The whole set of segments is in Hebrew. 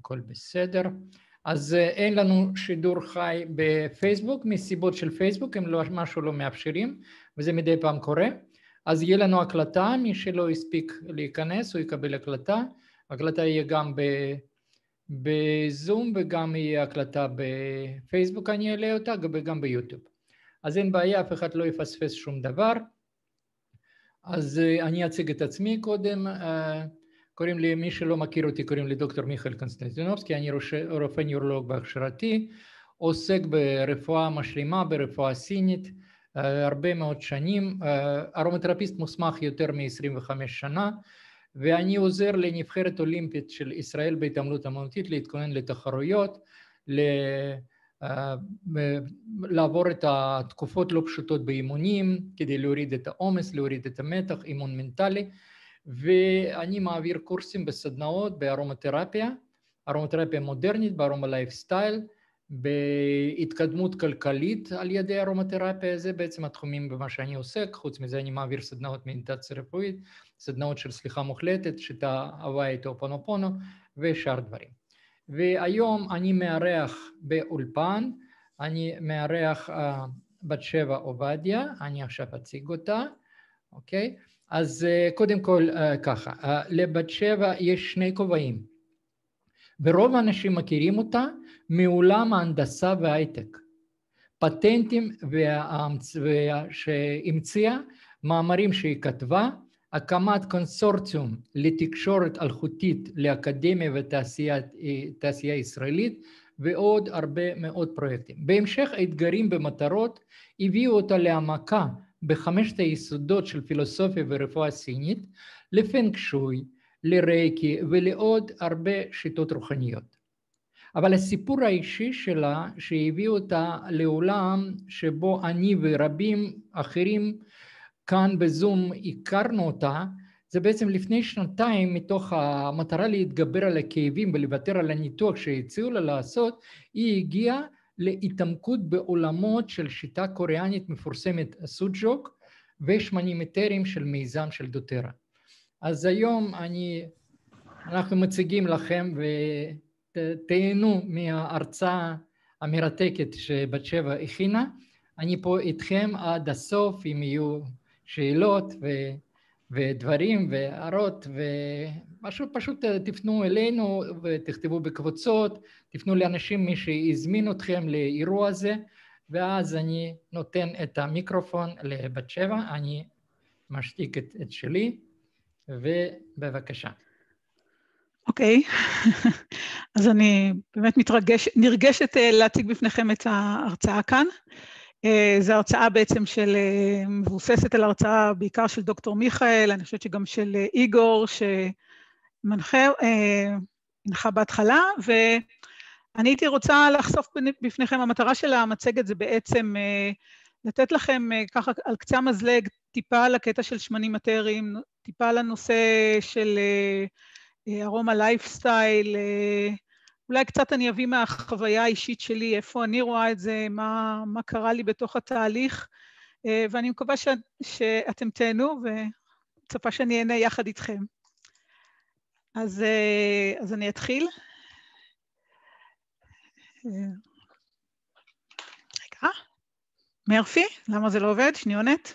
הכל בסדר. אז אין לנו שידור חי בפייסבוק, מסיבות של פייסבוק, הם משהו לא מאפשרים, וזה מדי פעם קורה. אז יהיה לנו הקלטה, מי שלא הספיק להיכנס, הוא יקבל הקלטה. הקלטה יהיה גם בזום, וגם יהיה הקלטה בפייסבוק, אני אעלה אותה, וגם ביוטיוב. אז אין בעיה, אף אחד לא יפספס שום דבר. אז אני אציג את עצמי קודם. קוראים לי, מי שלא מכיר אותי, קוראים לי דוקטור מיכאל קונסטנטינובסקי, אני רופא נוירולוג בהכשרתי, עוסק ברפואה משלימה, ברפואה סינית, הרבה מאוד שנים, ארומתרפיסט מוסמך יותר מ-25 שנה, ואני עוזר לנבחרת אולימפית של ישראל בהתעמלות אמנותית להתכונן לתחרויות, לעבור את התקופות לא פשוטות באימונים, כדי להוריד את העומס, להוריד את המתח, אימון מנטלי, ואני מעביר קורסים בסדנאות בארומתרפיה, ארומתרפיה מודרנית, בארומה לייפסטייל, בהתקדמות כלכלית על ידי ארומתרפיה, זה בעצם התחומים במה שאני עוסק, חוץ מזה אני מעביר סדנאות מדיטציה רפואית, סדנאות של סליחה מוחלטת, שיטה הוואית הופונופונו ושאר דברים. והיום אני מארח באולפן, אני מארח בת שבע עובדיה, אני עכשיו אציג אותה, אוקיי? אז קודם כל ככה, לבת שבע יש שני כובעים, ורוב האנשים מכירים אותה מעולם ההנדסה וההייטק. פטנטים שהמציאה, מאמרים שהיא כתבה, הקמת קונסורציום לתקשורת אלחוטית לאקדמיה ותעשייה ישראלית, ועוד הרבה מאוד פרויקטים. בהמשך האתגרים במטרות הביאו אותה להעמקה בחמשת היסודות של פילוסופיה ורפואה סינית, לפנג שווי, לרייקי ולעוד הרבה שיטות רוחניות. אבל הסיפור האישי שלה שהביא אותה לעולם שבו אני ורבים אחרים כאן בזום הכרנו אותה, זה בעצם לפני שנתיים מתוך המטרה להתגבר על הכאבים ולוותר על הניתוח שהציעו לה לעשות, היא הגיעה להתעמקות בעולמות של שיטה קוריאנית מפורסמת סוג'וק ושמנים אתריים של מיזם של דוטרה. אז היום אנחנו מציגים לכם ותהנו מההרצאה המרתקת שבת שבע הכינה. אני פה איתכם עד הסוף, אם יהיו שאלות ודברים והערות, ופשוט תפנו אלינו ותכתבו בקבוצות, תפנו לאנשים מי שהזמין אתכם לאירוע הזה, ואז אני נותן את המיקרופון לבת שבע, אני משתיק את שלי, ובבקשה. אוקיי, אז אני באמת נרגשת להציג בפניכם את ההרצאה כאן. זו הרצאה בעצם מבוססת על הרצאה בעיקר של דוקטור מיכאל, אני חושבת שגם של איגור שמנחה בהתחלה, ואני הייתי רוצה לחשוף בפניכם, המטרה של המצגת זה בעצם לתת לכם ככה על קצה המזלג טיפה על הקטע של שמנים אתריים, טיפה על הנושא של ארומה לייפסטייל, אולי קצת אני אביא מהחוויה האישית שלי, איפה אני רואה את זה, מה קרה לי בתוך התהליך, ואני מקווה שאתם תהנו, וצפה שאני אהנה יחד איתכם. אז אני אתחיל. רגע, מרפי, למה זה לא עובד? שניונת.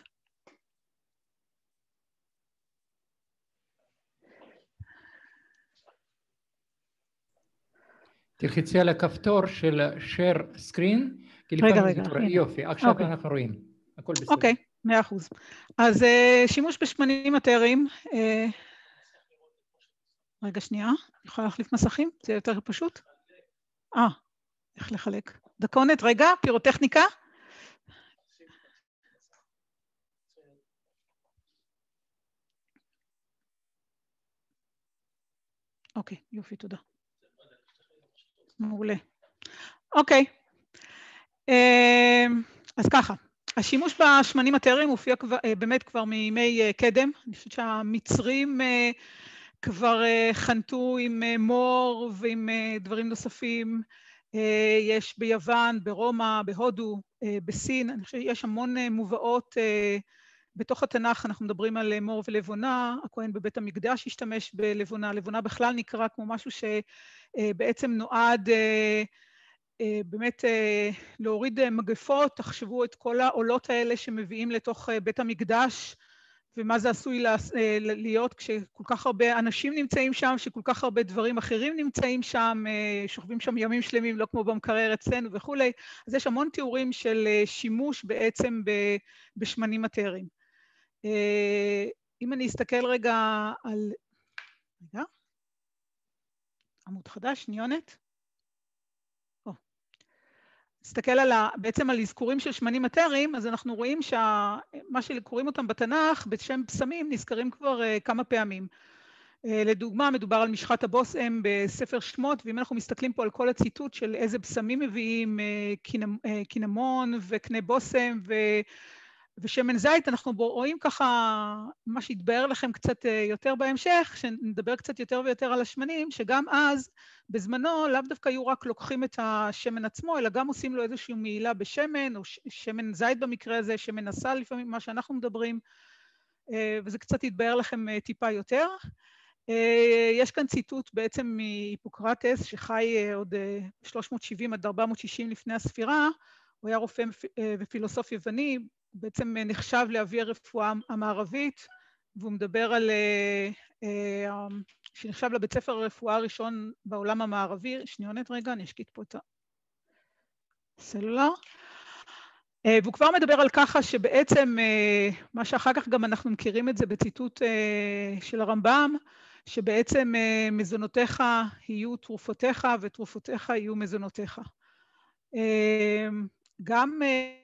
תלחצי על הכפתור של share screen, כי לפעמים זה קורה. יופי, עכשיו אנחנו רואים, הכל בסדר. אוקיי, 100%. אז שימוש בשמנים אתריים, רגע שנייה, אני יכולה להחליף מסכים? זה יותר פשוט? איך לחלק? דקונת, רגע, פירוטכניקה. אוקיי, יופי, תודה. מעולה. אוקיי. אז ככה, השימוש בשמנים אתריים הופיע באמת כבר מימי קדם. אני חושבת שהמצרים כבר חנתו עם מור ועם דברים נוספים. יש ביוון, ברומא, בהודו, בסין. אני חושבת שיש המון מובאות בתוך התנ"ך אנחנו מדברים על מור ולבונה, הכהן בבית המקדש השתמש בלבונה, לבונה בכלל נקרא כמו משהו שבעצם נועד באמת להוריד מגפות. תחשבו את כל העולות האלה שמביאים לתוך בית המקדש, ומה זה עשוי להיות כשכל כך הרבה אנשים נמצאים שם, שכל כך הרבה דברים אחרים נמצאים שם, שוכבים שם ימים שלמים, לא כמו במקרר אצלנו וכולי. אז יש המון תיאורים של שימוש בעצם בשמנים מטריים. אם אני אסתכל רגע על... רגע. עמוד חדש, שניונת. נסתכל בעצם על אזכורים של שמנים מטריים, אז אנחנו רואים שמה שקוראים אותם בתנ"ך, בשם בשמים, נזכרים כבר כמה פעמים. לדוגמה, מדובר על משחת הבושם בספר שמות, ואם אנחנו מסתכלים פה על כל הציטוט של איזה בשמים מביאים, קינמון וקנה בושם ושמן זית, אנחנו רואים ככה, מה שהתבאר לכם קצת יותר בהמשך, שנדבר קצת יותר ויותר על השמנים, שגם אז, בזמנו, לאו דווקא היו רק לוקחים את השמן עצמו, אלא גם עושים לו איזושהי מעילה בשמן, או שמן זית במקרה הזה, שמן הסל לפעמים, מה שאנחנו מדברים, וזה קצת התבאר לכם טיפה יותר. יש כאן ציטוט בעצם מהיפוקרטס, שחי עוד 370 עד 460 לפני הספירה, הוא היה רופא ופילוסוף יווני, בעצם נחשב לאבי הרפואה המערבית, והוא מדבר על, שנחשב לבית ספר הרפואה הראשון בעולם המערבי. שניונת רגע, אני אשקיט פה את הסלולר. והוא כבר מדבר על ככה שבעצם, מה שאחר כך גם אנחנו מכירים את זה בציטוט של הרמב"ם, שבעצם מזונותיך יהיו תרופותיך ותרופותיך יהיו מזונותיך. גם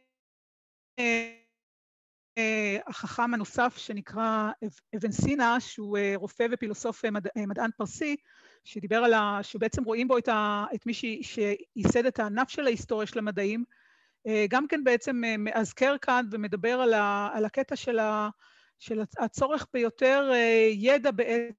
החכם הנוסף שנקרא אבן סינה, שהוא רופא ופילוסוף מדען פרסי, שדיבר על שבעצם רואים בו את מי שייסד את הענף של ההיסטוריה של המדעים, גם כן בעצם מאזכר כאן ומדבר על הקטע של הצורך ביותר ידע בעצם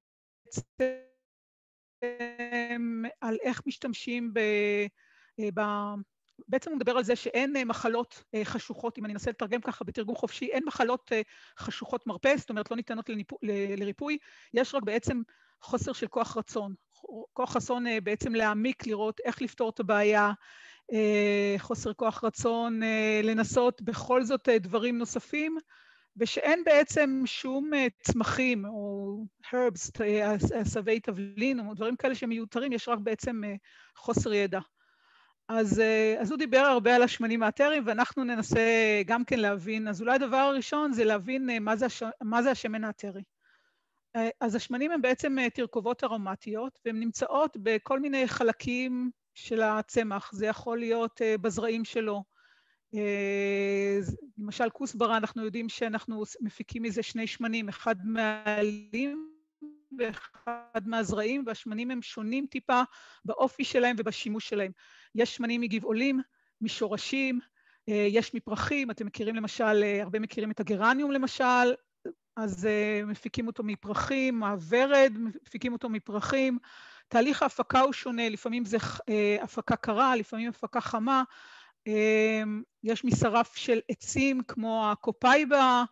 על איך משתמשים בעצם הוא מדבר על זה שאין מחלות חשוכות, אם אני אנסה לתרגם ככה בתרגום חופשי, אין מחלות חשוכות מרפא, זאת אומרת לא ניתנות לריפוי, יש רק בעצם חוסר של כוח רצון. כוח רצון בעצם להעמיק, לראות איך לפתור את הבעיה, חוסר כוח רצון לנסות בכל זאת דברים נוספים, ושאין בעצם שום צמחים או herbs, עשבי תבלין או דברים כאלה שמיותרים, יש רק בעצם חוסר ידע. אז הוא דיבר הרבה על השמנים המטריים, ואנחנו ננסה גם כן להבין, אז אולי הדבר הראשון זה להבין מה זה השמן המטרי. אז השמנים הם בעצם תרכובות ארומטיות, והן נמצאות בכל מיני חלקים של הצמח, זה יכול להיות בזרעים שלו. למשל כוסברה, אנחנו יודעים שאנחנו מפיקים מזה שני שמנים, אחד מהעלים ואחד מהזרעים, והשמנים הם שונים טיפה באופי שלהם ובשימוש שלהם. יש שמנים מגבעולים, משורשים, יש מפרחים, אתם מכירים למשל, הרבה מכירים את הגרניום למשל, אז מפיקים אותו מפרחים, הוורד מפיקים אותו מפרחים, תהליך ההפקה הוא שונה, לפעמים זה הפקה קרה, לפעמים הפקה חמה, יש משרף של עצים כמו הקופאיבה,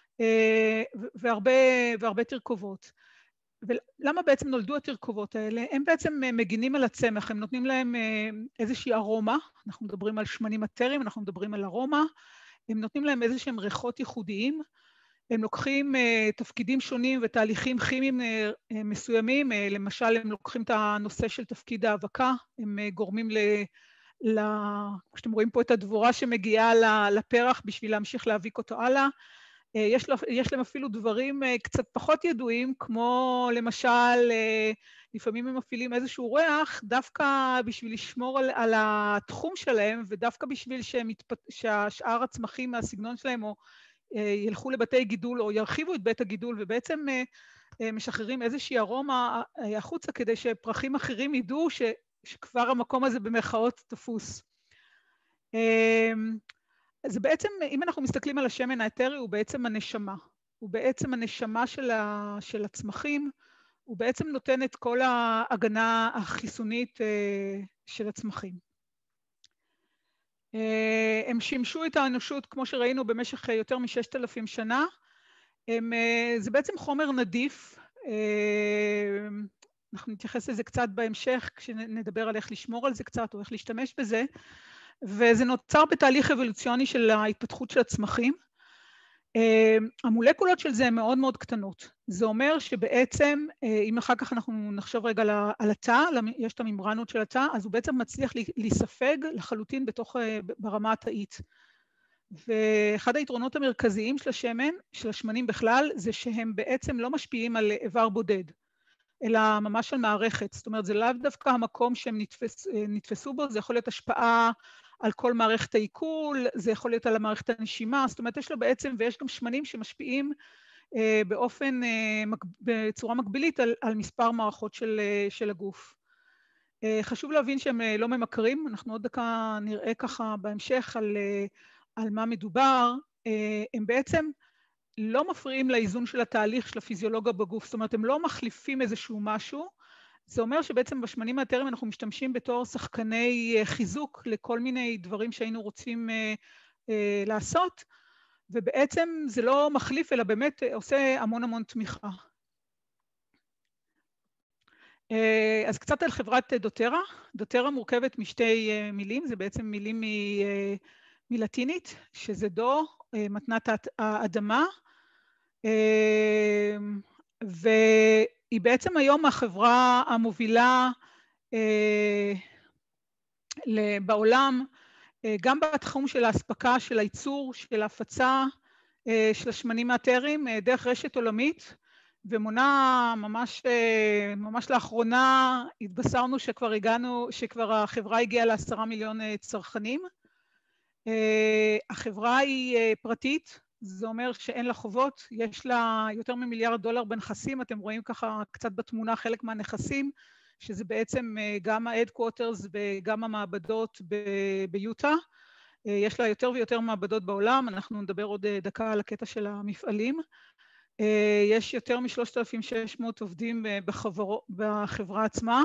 והרבה תרכובות. ולמה בעצם נולדו התרכובות האלה? הם בעצם מגינים על הצמח, הם נותנים להם איזושהי ארומה, אנחנו מדברים על שמנים מטריים, אנחנו מדברים על ארומה, הם נותנים להם איזשהם ריחות ייחודיים, הם לוקחים תפקידים שונים ותהליכים כימיים מסוימים, למשל הם לוקחים את הנושא של תפקיד האבקה, הם גורמים כשאתם רואים פה את הדבורה שמגיעה לפרח בשביל להמשיך להאביק אותו הלאה, יש להם אפילו דברים קצת פחות ידועים, כמו למשל, לפעמים הם מפעילים איזשהו ריח, דווקא בשביל לשמור על התחום שלהם, ודווקא בשביל שהשאר הצמחים מהסגנון שלהם, או ילכו לבתי גידול, או ירחיבו את בית הגידול, ובעצם משחררים איזושהי ארומה החוצה, כדי שפרחים אחרים ידעו שכבר המקום הזה במרכאות תפוס. אז בעצם, אם אנחנו מסתכלים על השמן המטרי, הוא בעצם הנשמה. הוא בעצם הנשמה של הצמחים, הוא בעצם נותן את כל ההגנה החיסונית של הצמחים. הם שימשו את האנושות, כמו שראינו, במשך יותר מ6,000 שנה, זה בעצם חומר נדיף, אנחנו נתייחס לזה קצת בהמשך, כשנדבר על איך לשמור על זה קצת או איך להשתמש בזה, וזה נוצר בתהליך אבולוציוני של ההתפתחות של הצמחים. המולקולות של זה הן מאוד מאוד קטנות. זה אומר שבעצם, אם אחר כך אנחנו נחשוב רגע על התא, יש את הממברנות של התא, אז הוא בעצם מצליח להיספג לחלוטין ברמה התאית. ואחד היתרונות המרכזיים של השמן, של השמנים בכלל, זה שהם בעצם לא משפיעים על איבר בודד, אלא ממש על מערכת. זאת אומרת, זה לאו דווקא המקום שהם נתפסו בו, זה יכול להיות השפעה על כל מערכת העיכול, זה יכול להיות על המערכת הנשימה, זאת אומרת, יש לו בעצם, ויש גם שמנים שמשפיעים בצורה מקבילית על מספר מערכות של הגוף. חשוב להבין שהם לא ממכרים, אנחנו עוד דקה נראה ככה בהמשך על מה מדובר, הם בעצם לא מפריעים לאיזון של התהליך של הפיזיולוגיה בגוף, זאת אומרת, הם לא מחליפים איזשהו משהו, זה אומר שבעצם בשמנים האתריים אנחנו משתמשים בתור שחקני חיזוק לכל מיני דברים שהיינו רוצים לעשות, ובעצם זה לא מחליף, אלא באמת עושה המון המון תמיכה. אז קצת על חברת דוטרה. דוטרה מורכבת משתי מילים, זה בעצם מילים מלטינית, שזה דו, מתנת האדמה, והיא בעצם היום החברה המובילה בעולם, גם בתחום של ההספקה, של הייצור, של ההפצה, של השמנים האתריים, דרך רשת עולמית, ומונה ממש לאחרונה התבשרנו שכבר החברה הגיעה ל10 מיליון צרכנים. החברה היא פרטית, זה אומר שאין לה חובות, יש לה יותר מ$1 מיליארד בנכסים, אתם רואים ככה קצת בתמונה חלק מהנכסים, שזה בעצם גם ה-headquarters וגם המעבדות ביוטה. יש לה יותר ויותר מעבדות בעולם, אנחנו נדבר עוד דקה על הקטע של המפעלים. יש יותר מ-3,600 עובדים בחברה עצמה,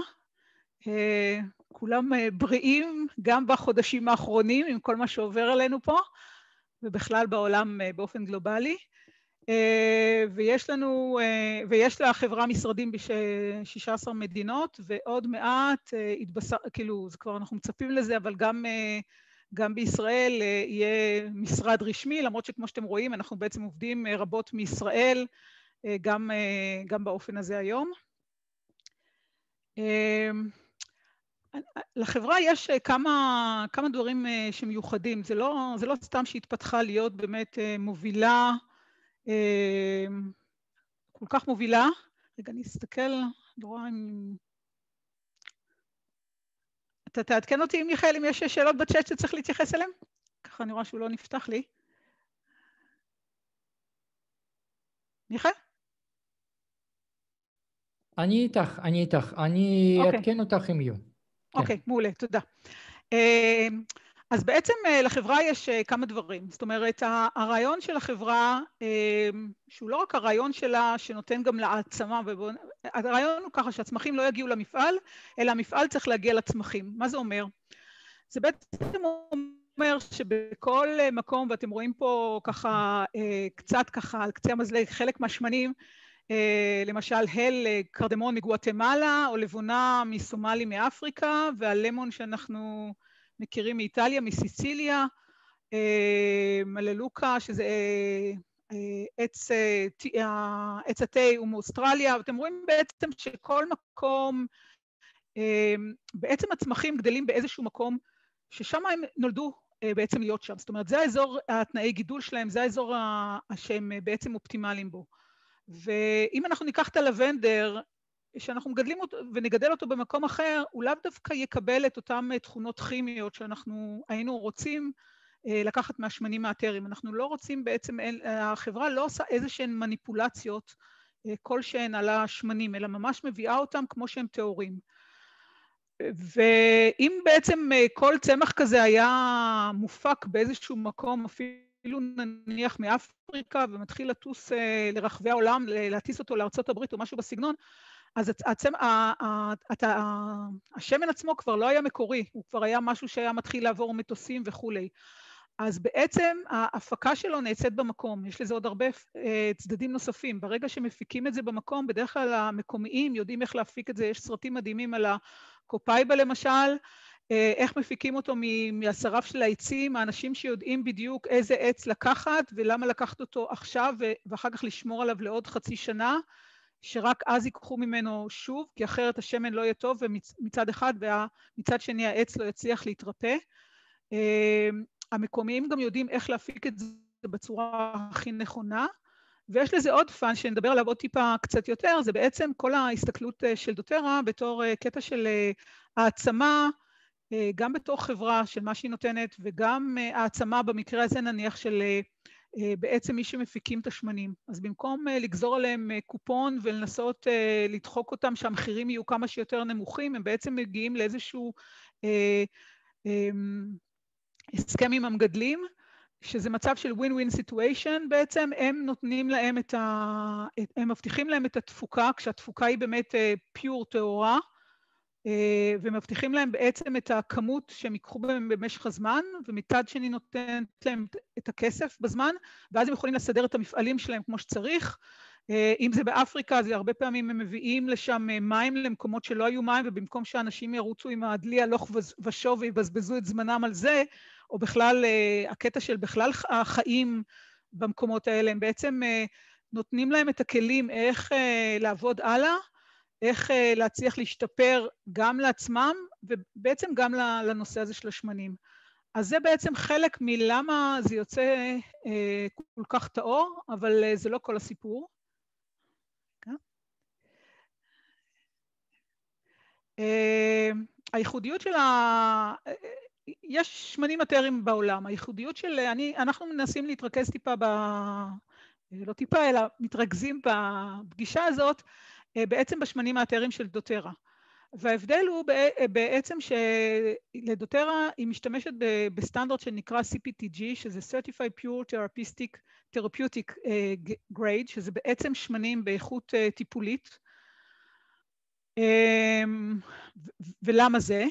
כולם בריאים גם בחודשים האחרונים עם כל מה שעובר עלינו פה, ובכלל בעולם באופן גלובלי. ויש לה חברה משרדים ב16 מדינות, ועוד מעט כאילו, זה כבר אנחנו מצפים לזה, אבל גם בישראל יהיה משרד רשמי, למרות שכמו שאתם רואים, אנחנו בעצם עובדים רבות מישראל, גם באופן הזה היום. לחברה יש כמה דברים שמיוחדים, זה לא סתם שהתפתחה להיות באמת מובילה, כל כך מובילה. רגע, אני אסתכל, לא רואה אם... אתה תעדכן אותי, מיכאל, אם יש שאלות בצ'אט שצריך להתייחס אליהם? ככה אני רואה שהוא לא נפתח לי. מיכאל? אני איתך, אני אעדכן אותך אם יהיו. אוקיי, מעולה, תודה. אז בעצם לחברה יש כמה דברים, זאת אומרת, הרעיון של החברה, שהוא לא רק הרעיון שלה שנותן גם לעצמה, הרעיון הוא ככה שהצמחים לא יגיעו למפעל, אלא המפעל צריך להגיע לצמחים. מה זה אומר? זה בעצם אומר שבכל מקום, ואתם רואים פה ככה, קצת ככה על קצה המזלג, חלק מהשמנים, למשל הל קרדמון מגואטמלה, או לבונה מסומלי מאפריקה, והלמון שאנחנו מכירים מאיטליה, מסיציליה, מללוקה, שזה עץ התה הוא מאוסטרליה, ואתם רואים בעצם שכל מקום, בעצם הצמחים גדלים באיזשהו מקום, ששם הם נולדו בעצם להיות שם. זאת אומרת, זה האזור, התנאי גידול שלהם, זה האזור שהם בעצם אופטימליים בו. ואם אנחנו ניקח את הלבנדר, שאנחנו מגדלים אותו ונגדל אותו במקום אחר, הוא לאו דווקא יקבל את אותן תכונות כימיות שאנחנו היינו רוצים לקחת מהשמנים האתריים. אנחנו לא רוצים בעצם, החברה לא עושה איזשהן מניפולציות כלשהן על השמנים, אלא ממש מביאה אותם כמו שהם טהורים. ואם בעצם כל צמח כזה היה מופק באיזשהו מקום, אפילו נניח מאפריקה, ומתחיל לטוס לרחבי העולם, להטיס אותו לארצות הברית או משהו בסגנון, אז השמן עצמו כבר לא היה מקורי, הוא כבר היה משהו שהיה מתחיל לעבור מטוסים וכולי. אז בעצם ההפקה שלו נעשית במקום, יש לזה עוד הרבה צדדים נוספים. ברגע שמפיקים את זה במקום, בדרך כלל המקומיים יודעים איך להפיק את זה, יש סרטים מדהימים על הקופאיבה למשל, איך מפיקים אותו מהשרף של העצים, האנשים שיודעים בדיוק איזה עץ לקחת ולמה לקחת אותו עכשיו ואחר כך לשמור עליו לעוד חצי שנה, שרק אז ייקחו ממנו שוב, כי אחרת השמן לא יהיה טוב מצד אחד, ומצד שני העץ לא יצליח להתרפא. המקומיים גם יודעים איך להפיק את זה בצורה הכי נכונה, ויש לזה עוד פן שנדבר עליו עוד טיפה קצת יותר, זה בעצם כל ההסתכלות של דוטרה בתור קטע של העצמה, גם בתור חברה של מה שהיא נותנת, וגם העצמה במקרה הזה נניח של בעצם מי שמפיקים את השמנים. אז במקום לגזור עליהם קופון ולנסות לדחוק אותם שהמחירים יהיו כמה שיותר נמוכים, הם בעצם מגיעים לאיזשהו הסכם עם המגדלים, שזה מצב של win-win situation, בעצם הם נותנים להם הם מבטיחים להם את התפוקה, כשהתפוקה היא באמת פיור טהורה, ומבטיחים להם בעצם את הכמות שהם ייקחו בהם במשך הזמן, ומצד שני נותנת להם את הכסף בזמן, ואז הם יכולים לסדר את המפעלים שלהם כמו שצריך. אם זה באפריקה, אז הרבה פעמים הם מביאים לשם מים למקומות שלא היו מים, ובמקום שאנשים ירוצו עם הדלי הלוך ושוב ויבזבזו את זמנם על זה, או בכלל, הקטע של בכלל החיים במקומות האלה, הם בעצם נותנים להם את הכלים איך לעבוד הלאה, איך להצליח להשתפר גם לעצמם, ובעצם גם לנושא הזה של השמנים. אז זה בעצם חלק מלמה זה יוצא כל כך טהור, אבל זה לא כל הסיפור. הייחודיות של יש שמנים מטרים בעולם, הייחודיות של, אנחנו מנסים להתרכז טיפה לא טיפה, אלא מתרכזים בפגישה הזאת, בעצם בשמנים המטרים של דוטרה. וההבדל הוא בעצם שלדוטרה היא משתמשת בסטנדרט שנקרא CPTG, שזה Certified Pure Therapeutic Grade, שזה בעצם שמנים באיכות טיפולית. ולמה זה?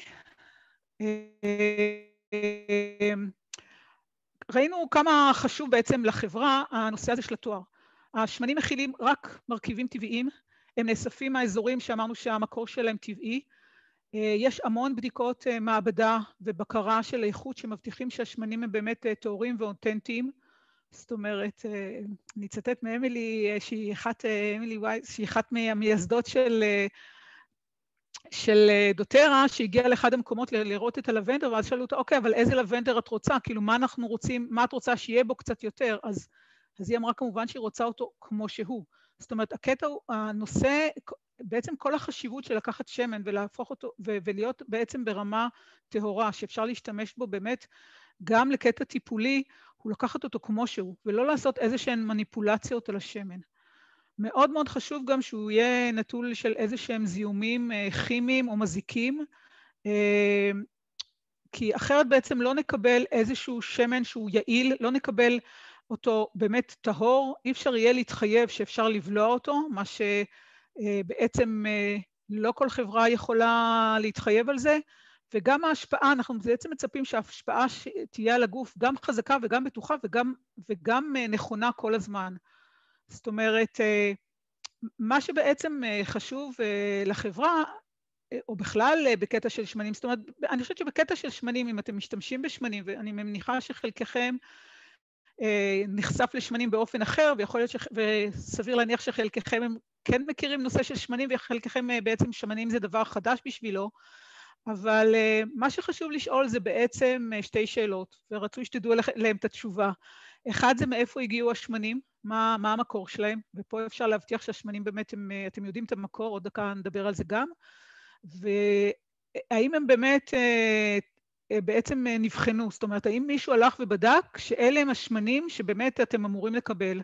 ראינו כמה חשוב בעצם לחברה הנושא הזה של התואר. השמנים מכילים רק מרכיבים טבעיים, הם נאספים מהאזורים שאמרנו שהמקור שלהם טבעי. יש המון בדיקות מעבדה ובקרה של איכות שמבטיחים שהשמנים הם באמת טהורים ואותנטיים. זאת אומרת, אני אצטט מאמילי, שהיא אחת מהמייסדות של דוטרה, שהגיעה לאחד המקומות לראות את הלבנדר, ואז שאלו אותה, אוקיי, אבל איזה לבנדר את רוצה? כאילו, מה אנחנו רוצים, מה את רוצה שיהיה בו קצת יותר? אז היא אמרה כמובן שהיא רוצה אותו כמו שהוא. זאת אומרת, הקטע הוא, הנושא, בעצם כל החשיבות של לקחת שמן ולהפוך אותו, ולהיות בעצם ברמה טהורה, שאפשר להשתמש בו באמת גם לקטע טיפולי, הוא לקחת אותו כמו שהוא, ולא לעשות איזשהן מניפולציות על השמן. מאוד מאוד חשוב גם שהוא יהיה נטול של איזשהם זיהומים כימיים או מזיקים, כי אחרת בעצם לא נקבל איזשהו שמן שהוא יעיל, לא נקבל אותו באמת טהור, אי אפשר יהיה להתחייב שאפשר לבלוע אותו, מה שבעצם לא כל חברה יכולה להתחייב על זה, וגם ההשפעה, אנחנו בעצם מצפים שההשפעה תהיה על הגוף גם חזקה וגם בטוחה וגם נכונה כל הזמן. זאת אומרת, מה שבעצם חשוב לחברה, או בכלל בקטע של שמנים, זאת אומרת, אני חושבת שבקטע של שמנים, אם אתם משתמשים בשמנים, ואני מניחה שחלקכם נחשף לשמנים באופן אחר, ויכול להיות וסביר להניח שחלקכם הם כן מכירים נושא של שמנים, וחלקכם בעצם שמנים זה דבר חדש בשבילו, אבל מה שחשוב לשאול זה בעצם שתי שאלות, ורצוי שתדעו להם את התשובה. אחד זה מאיפה הגיעו השמנים, מה המקור שלהם, ופה אפשר להבטיח שהשמנים באמת, אתם יודעים את המקור, עוד דקה נדבר על זה גם, והאם הם באמת בעצם נבחנו, זאת אומרת, האם מישהו הלך ובדק שאלה הם השמנים שבאמת אתם אמורים לקבל.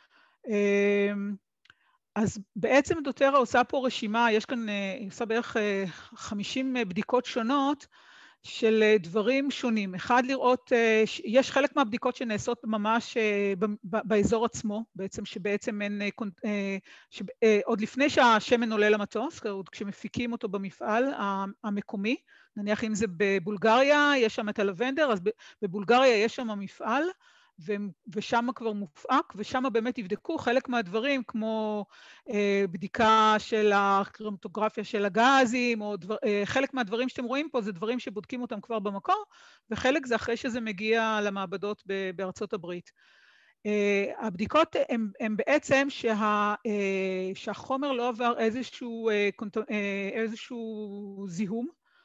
אז בעצם דוטרה עושה פה רשימה, יש כאן, היא עושה בערך 50 בדיקות שונות, של דברים שונים. אחד, לראות, יש חלק מהבדיקות שנעשות ממש באזור עצמו, בעצם שבעצם אין, עוד לפני שהשמן עולה למטוס, כשמפיקים אותו במפעל המקומי, נניח אם זה בבולגריה, יש שם את הלבנדר, אז בבולגריה יש שם המפעל, ושם כבר מופק, ושם באמת יבדקו חלק מהדברים, כמו בדיקה של הכרומטוגרפיה של הגזים, או חלק מהדברים שאתם רואים פה, זה דברים שבודקים אותם כבר במקור, וחלק זה אחרי שזה מגיע למעבדות בארצות הברית. הבדיקות הן בעצם שהחומר לא עבר איזשהו זיהום,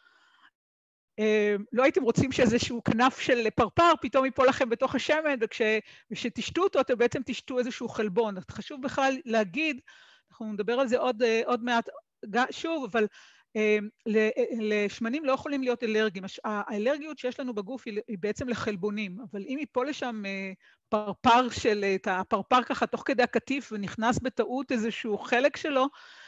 לא הייתם רוצים שאיזשהו כנף של פרפר פתאום ייפול לכם בתוך השמן, וכשתשתו אותו, אתם בעצם תשתו איזשהו חלבון. חשוב בכלל להגיד, אנחנו נדבר על זה עוד מעט שוב, אבל לשמנים לא יכולים להיות אלרגיים. האלרגיות שיש לנו בגוף היא בעצם לחלבונים, אבל אם ייפול לשם פרפר הפרפר ככה תוך כדי הקטיף, ונכנס בטעות איזשהו חלק שלו,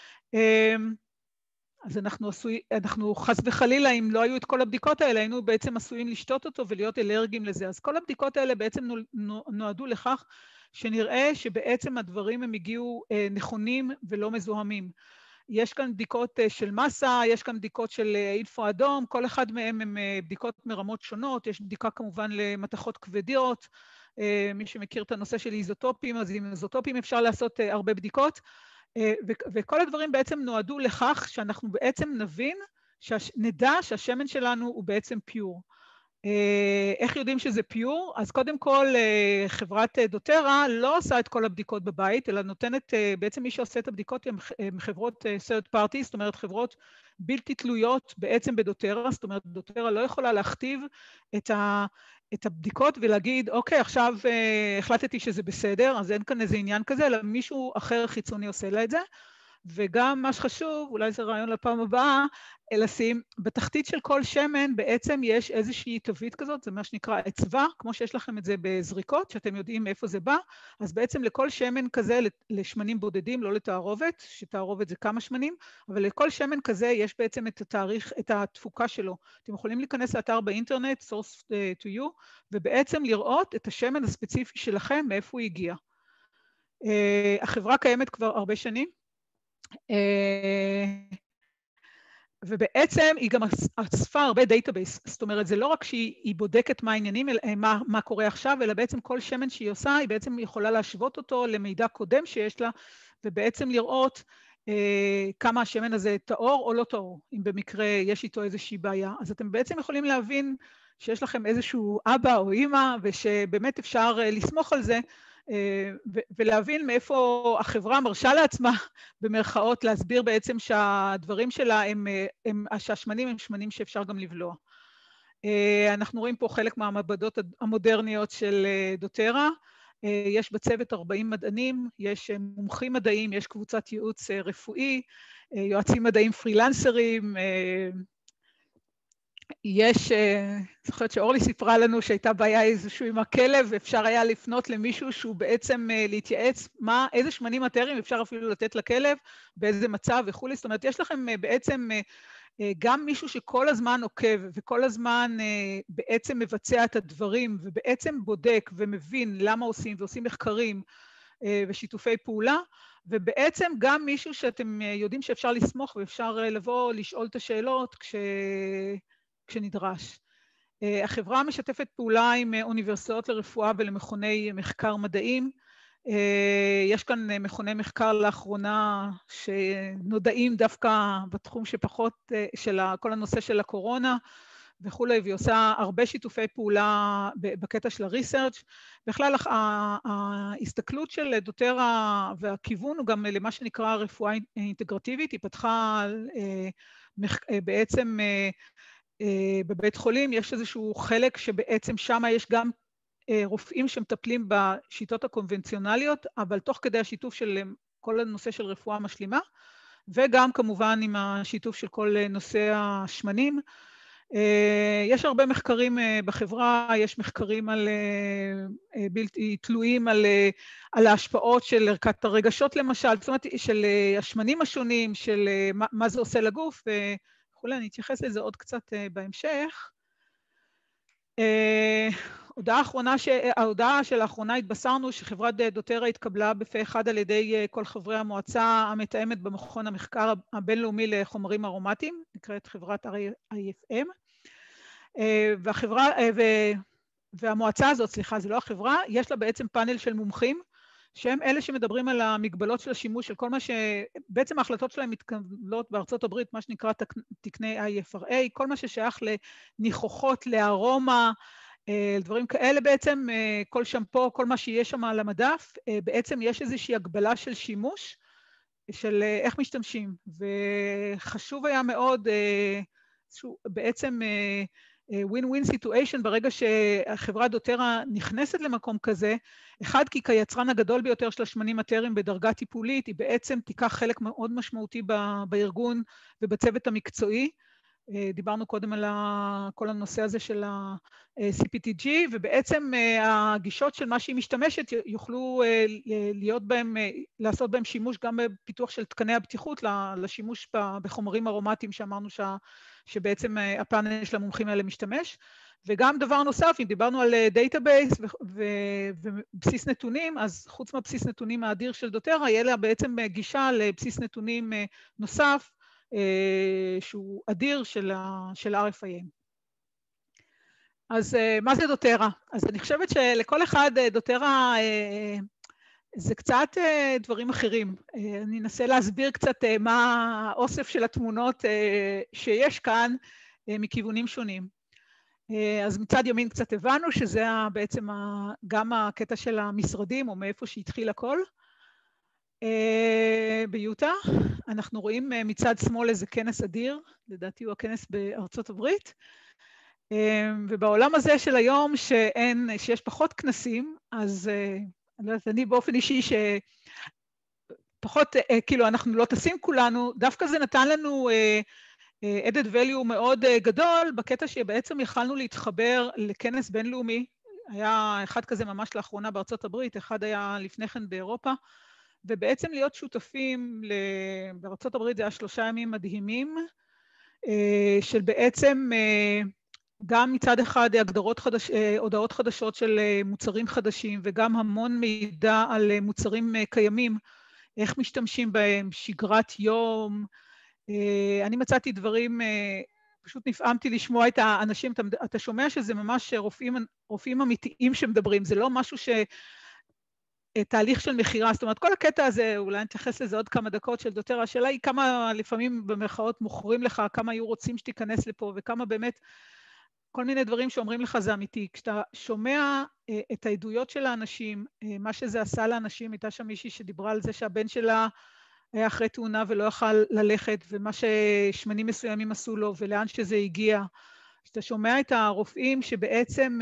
אז אנחנו חס וחלילה, אם לא היו את כל הבדיקות האלה, היינו בעצם עשויים לשתות אותו ולהיות אלרגיים לזה. אז כל הבדיקות האלה בעצם נועדו לכך שנראה שבעצם הדברים הם הגיעו נכונים ולא מזוהמים. יש כאן בדיקות של מסה, יש כאן בדיקות של אינפו אדום, כל אחד מהם הם בדיקות מרמות שונות, יש בדיקה כמובן למתכות כבדיות, מי שמכיר את הנושא של איזוטופים, אז עם איזוטופים אפשר לעשות הרבה בדיקות, וכל הדברים בעצם נועדו לכך שאנחנו בעצם נדע שהשמן שלנו הוא בעצם פיור. איך יודעים שזה פיור? אז קודם כל חברת דוטרה לא עושה את כל הבדיקות בבית, אלא נותנת, בעצם מי שעושה את הבדיקות הם חברות third party, זאת אומרת חברות בלתי תלויות בעצם בדוטרה, זאת אומרת דוטרה לא יכולה להכתיב את הבדיקות ולהגיד, אוקיי, עכשיו החלטתי שזה בסדר, אז אין כאן איזה עניין כזה, אלא מישהו אחר חיצוני עושה לה את זה. וגם מה שחשוב, אולי זה רעיון לפעם הבאה, לשים בתחתית של כל שמן בעצם יש איזושהי תווית כזאת, זה מה שנקרא אצווה, כמו שיש לכם את זה בזריקות, שאתם יודעים מאיפה זה בא, אז בעצם לכל שמן כזה, לשמנים בודדים, לא לתערובת, שתערובת זה כמה שמנים, אבל לכל שמן כזה יש בעצם את התאריך, את התפוקה שלו. אתם יכולים להיכנס לאתר באינטרנט, source to you, ובעצם לראות את השמן הספציפי שלכם, מאיפה הוא הגיע. החברה קיימת כבר הרבה שנים, ובעצם היא גם אספה הרבה דאטאבייס, זאת אומרת, זה לא רק שהיא בודקת מה העניינים, מה קורה עכשיו, אלא בעצם כל שמן שהיא עושה, היא בעצם יכולה להשוות אותו למידע קודם שיש לה, ובעצם לראות כמה השמן הזה טהור או לא טהור, אם במקרה יש איתו איזושהי בעיה. אז אתם בעצם יכולים להבין שיש לכם איזשהו אבא או אמא, ושבאמת אפשר לסמוך על זה, ולהבין מאיפה החברה מרשה לעצמה, במרכאות, להסביר בעצם שהדברים שלה שהשמנים הם שמנים שאפשר גם לבלוע. אנחנו רואים פה חלק מהמעבדות המודרניות של דוטרה, יש בצוות 40 מדענים, יש מומחים מדעיים, יש קבוצת ייעוץ רפואי, יועצים מדעיים פרילנסרים, יש, זוכרת שאורלי סיפרה לנו שהייתה בעיה איזשהו עם הכלב, ואפשר היה לפנות למישהו שהוא בעצם להתייעץ איזה שמנים מטריים אפשר אפילו לתת לכלב, באיזה מצב וכו'. זאת אומרת, יש לכם בעצם גם מישהו שכל הזמן עוקב, וכל הזמן בעצם מבצע את הדברים, ובעצם בודק ומבין למה עושים, ועושים מחקרים ושיתופי פעולה, ובעצם גם מישהו שאתם יודעים שאפשר לסמוך, ואפשר לבוא לשאול את השאלות כשנדרש. החברה משתפת פעולה עם אוניברסיטאות לרפואה ולמכוני מחקר מדעיים. יש כאן מכוני מחקר לאחרונה שנודעים דווקא בתחום שפחות של כל הנושא של הקורונה וכולי, והיא עושה הרבה שיתופי פעולה בקטע של הריסרצ'. בכלל ההסתכלות של דוטרה והכיוון הוא גם למה שנקרא רפואה אינטגרטיבית, היא פתחה בעצם בבית חולים, יש איזשהו חלק שבעצם שם יש גם רופאים שמטפלים בשיטות הקונבנציונליות, אבל תוך כדי השיתוף של כל הנושא של רפואה משלימה, וגם כמובן עם השיתוף של כל נושא השמנים. יש הרבה מחקרים בחברה, יש מחקרים בלתי תלויים על ההשפעות של ערכת הרגשות למשל, זאת אומרת של השמנים השונים, של מה זה עושה לגוף וכולי. אני אתייחס לזה עוד קצת בהמשך. ההודעה שלאחרונה התבשרנו שחברת דוטרה התקבלה בפה אחד על ידי כל חברי המועצה המתאמת במכון המחקר הבינלאומי לחומרים ארומטיים, נקראת חברת IFM, והמועצה הזאת, סליחה, זה לא החברה, יש לה בעצם פאנל של מומחים, שהם אלה שמדברים על המגבלות של השימוש, של כל מה שבעצם ההחלטות שלהם מתקבלות בארצות הברית, מה שנקרא תקני IFRA, כל מה ששייך לניחוחות, לארומה, דברים כאלה בעצם, כל שמפו, כל מה שיש שם על המדף, בעצם יש איזושהי הגבלה של שימוש, של איך משתמשים, וחשוב היה מאוד, בעצם win-win situation ברגע שהחברת דוטרה נכנסת למקום כזה, אחד, כי כיצרן הגדול ביותר של השמנים הטריים בדרגה טיפולית, היא בעצם תיקח חלק מאוד משמעותי בארגון ובצוות המקצועי, דיברנו קודם על כל הנושא הזה של ה-CPTG, ובעצם הגישות של מה שהיא משתמשת יוכלו לעשות בהם שימוש גם בפיתוח של תקני הבטיחות לשימוש בחומרים ארומטיים שאמרנו שבעצם הפאנל של המומחים האלה משתמש. וגם דבר נוסף, אם דיברנו על דאטאבייס ובסיס נתונים, אז חוץ מהבסיס נתונים האדיר של דוטרה, יהיה לה בעצם גישה לבסיס נתונים נוסף, שהוא אדיר של RFIM. אז מה זה דוטרה? אז אני חושבת שלכל אחד דוטרה זה קצת דברים אחרים. אני אנסה להסביר קצת מה האוסף של התמונות שיש כאן מכיוונים שונים. אז מצד ימין קצת הבנו שזה בעצם גם הקטע של המשרדים, או מאיפה שהתחיל הכל. ביוטה, אנחנו רואים מצד שמאל איזה כנס אדיר, לדעתי הוא הכנס בארצות הברית, ובעולם הזה של היום שיש פחות כנסים, אז אני באופן אישי שפחות, כאילו אנחנו לא טסים כולנו, דווקא זה נתן לנו added value מאוד גדול, בקטע שבעצם יכלנו להתחבר לכנס בינלאומי, היה אחד כזה ממש לאחרונה בארצות הברית, אחד היה לפני כן באירופה, ובעצם להיות שותפים, בארצות הברית זה היה 3 ימים מדהימים, של בעצם גם מצד אחד הודעות חדשות של מוצרים חדשים, וגם המון מידע על מוצרים קיימים, איך משתמשים בהם, שגרת יום. אני מצאתי דברים, פשוט נפעמתי לשמוע את האנשים, אתה שומע שזה ממש רופאים אמיתיים שמדברים, זה לא משהו תהליך של מחירה, זאת אומרת, כל הקטע הזה, אולי נתייחס לזה עוד כמה דקות של דוטרה, השאלה היא כמה לפעמים במרכאות מוכרים לך, כמה היו רוצים שתיכנס לפה, וכמה באמת כל מיני דברים שאומרים לך זה אמיתי. כשאתה שומע את העדויות של האנשים, מה שזה עשה לאנשים, הייתה שם מישהי שדיברה על זה שהבן שלה היה אחרי תאונה ולא יכל ללכת, ומה ששמנים מסוימים עשו לו, ולאן שזה הגיע. כשאתה שומע את הרופאים שבעצם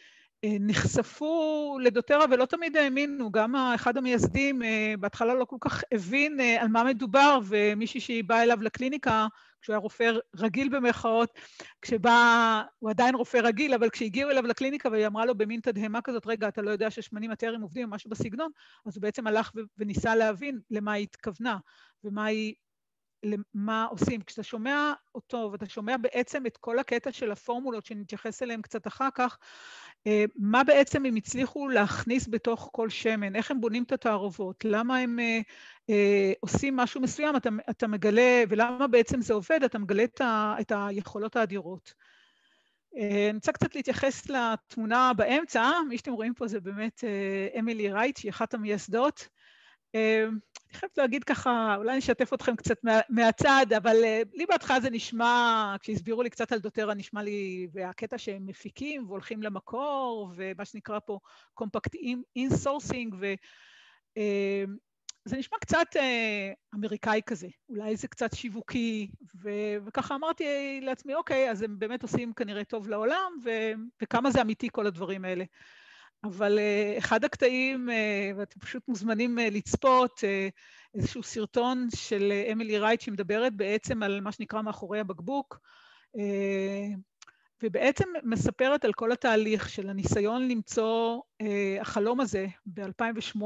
נחשפו לדוטרה ולא תמיד האמינו, גם אחד המייסדים בהתחלה לא כל כך הבין על מה מדובר, ומישהי שהיא באה אליו לקליניקה, כשהוא היה רופא רגיל במרכאות, הוא עדיין רופא רגיל, אבל כשהגיעו אליו לקליניקה והיא אמרה לו במין תדהמה כזאת, רגע, אתה לא יודע ששמנים הטריים עובדים או משהו בסגנון, אז הוא בעצם הלך וניסה להבין למה היא התכוונה, מה עושים. כשאתה שומע אותו, ואתה שומע בעצם את כל הקטע של הפורמולות שנתייחס אליהם קצת אחר כך, מה בעצם הם הצליחו להכניס בתוך כל שמן, איך הם בונים את התערובות, למה הם עושים משהו מסוים, אתה מגלה, ולמה בעצם זה עובד, אתה מגלה את היכולות האדירות. אני רוצה קצת להתייחס לתמונה באמצע, מי שאתם רואים פה זה באמת אמילי רייט, שהיא אחת המייסדות. אני חייבת להגיד ככה, אולי נשתף אתכם קצת מהצד, אבל לי בהתחלה זה נשמע, כשהסבירו לי קצת על דוטרה, נשמע לי, והקטע שהם מפיקים והולכים למקור, ומה שנקרא פה קומפקט אינסורסינג, וזה נשמע קצת אמריקאי כזה, אולי זה קצת שיווקי, וככה אמרתי לעצמי, אוקיי, אז הם באמת עושים כנראה טוב לעולם, וכמה זה אמיתי כל הדברים האלה. אבל אחד הקטעים, ואתם פשוט מוזמנים לצפות, איזשהו סרטון של אמילי רייט שמדברת בעצם על מה שנקרא מאחורי הבקבוק, ובעצם מספרת על כל התהליך של הניסיון למצוא החלום הזה ב-2008,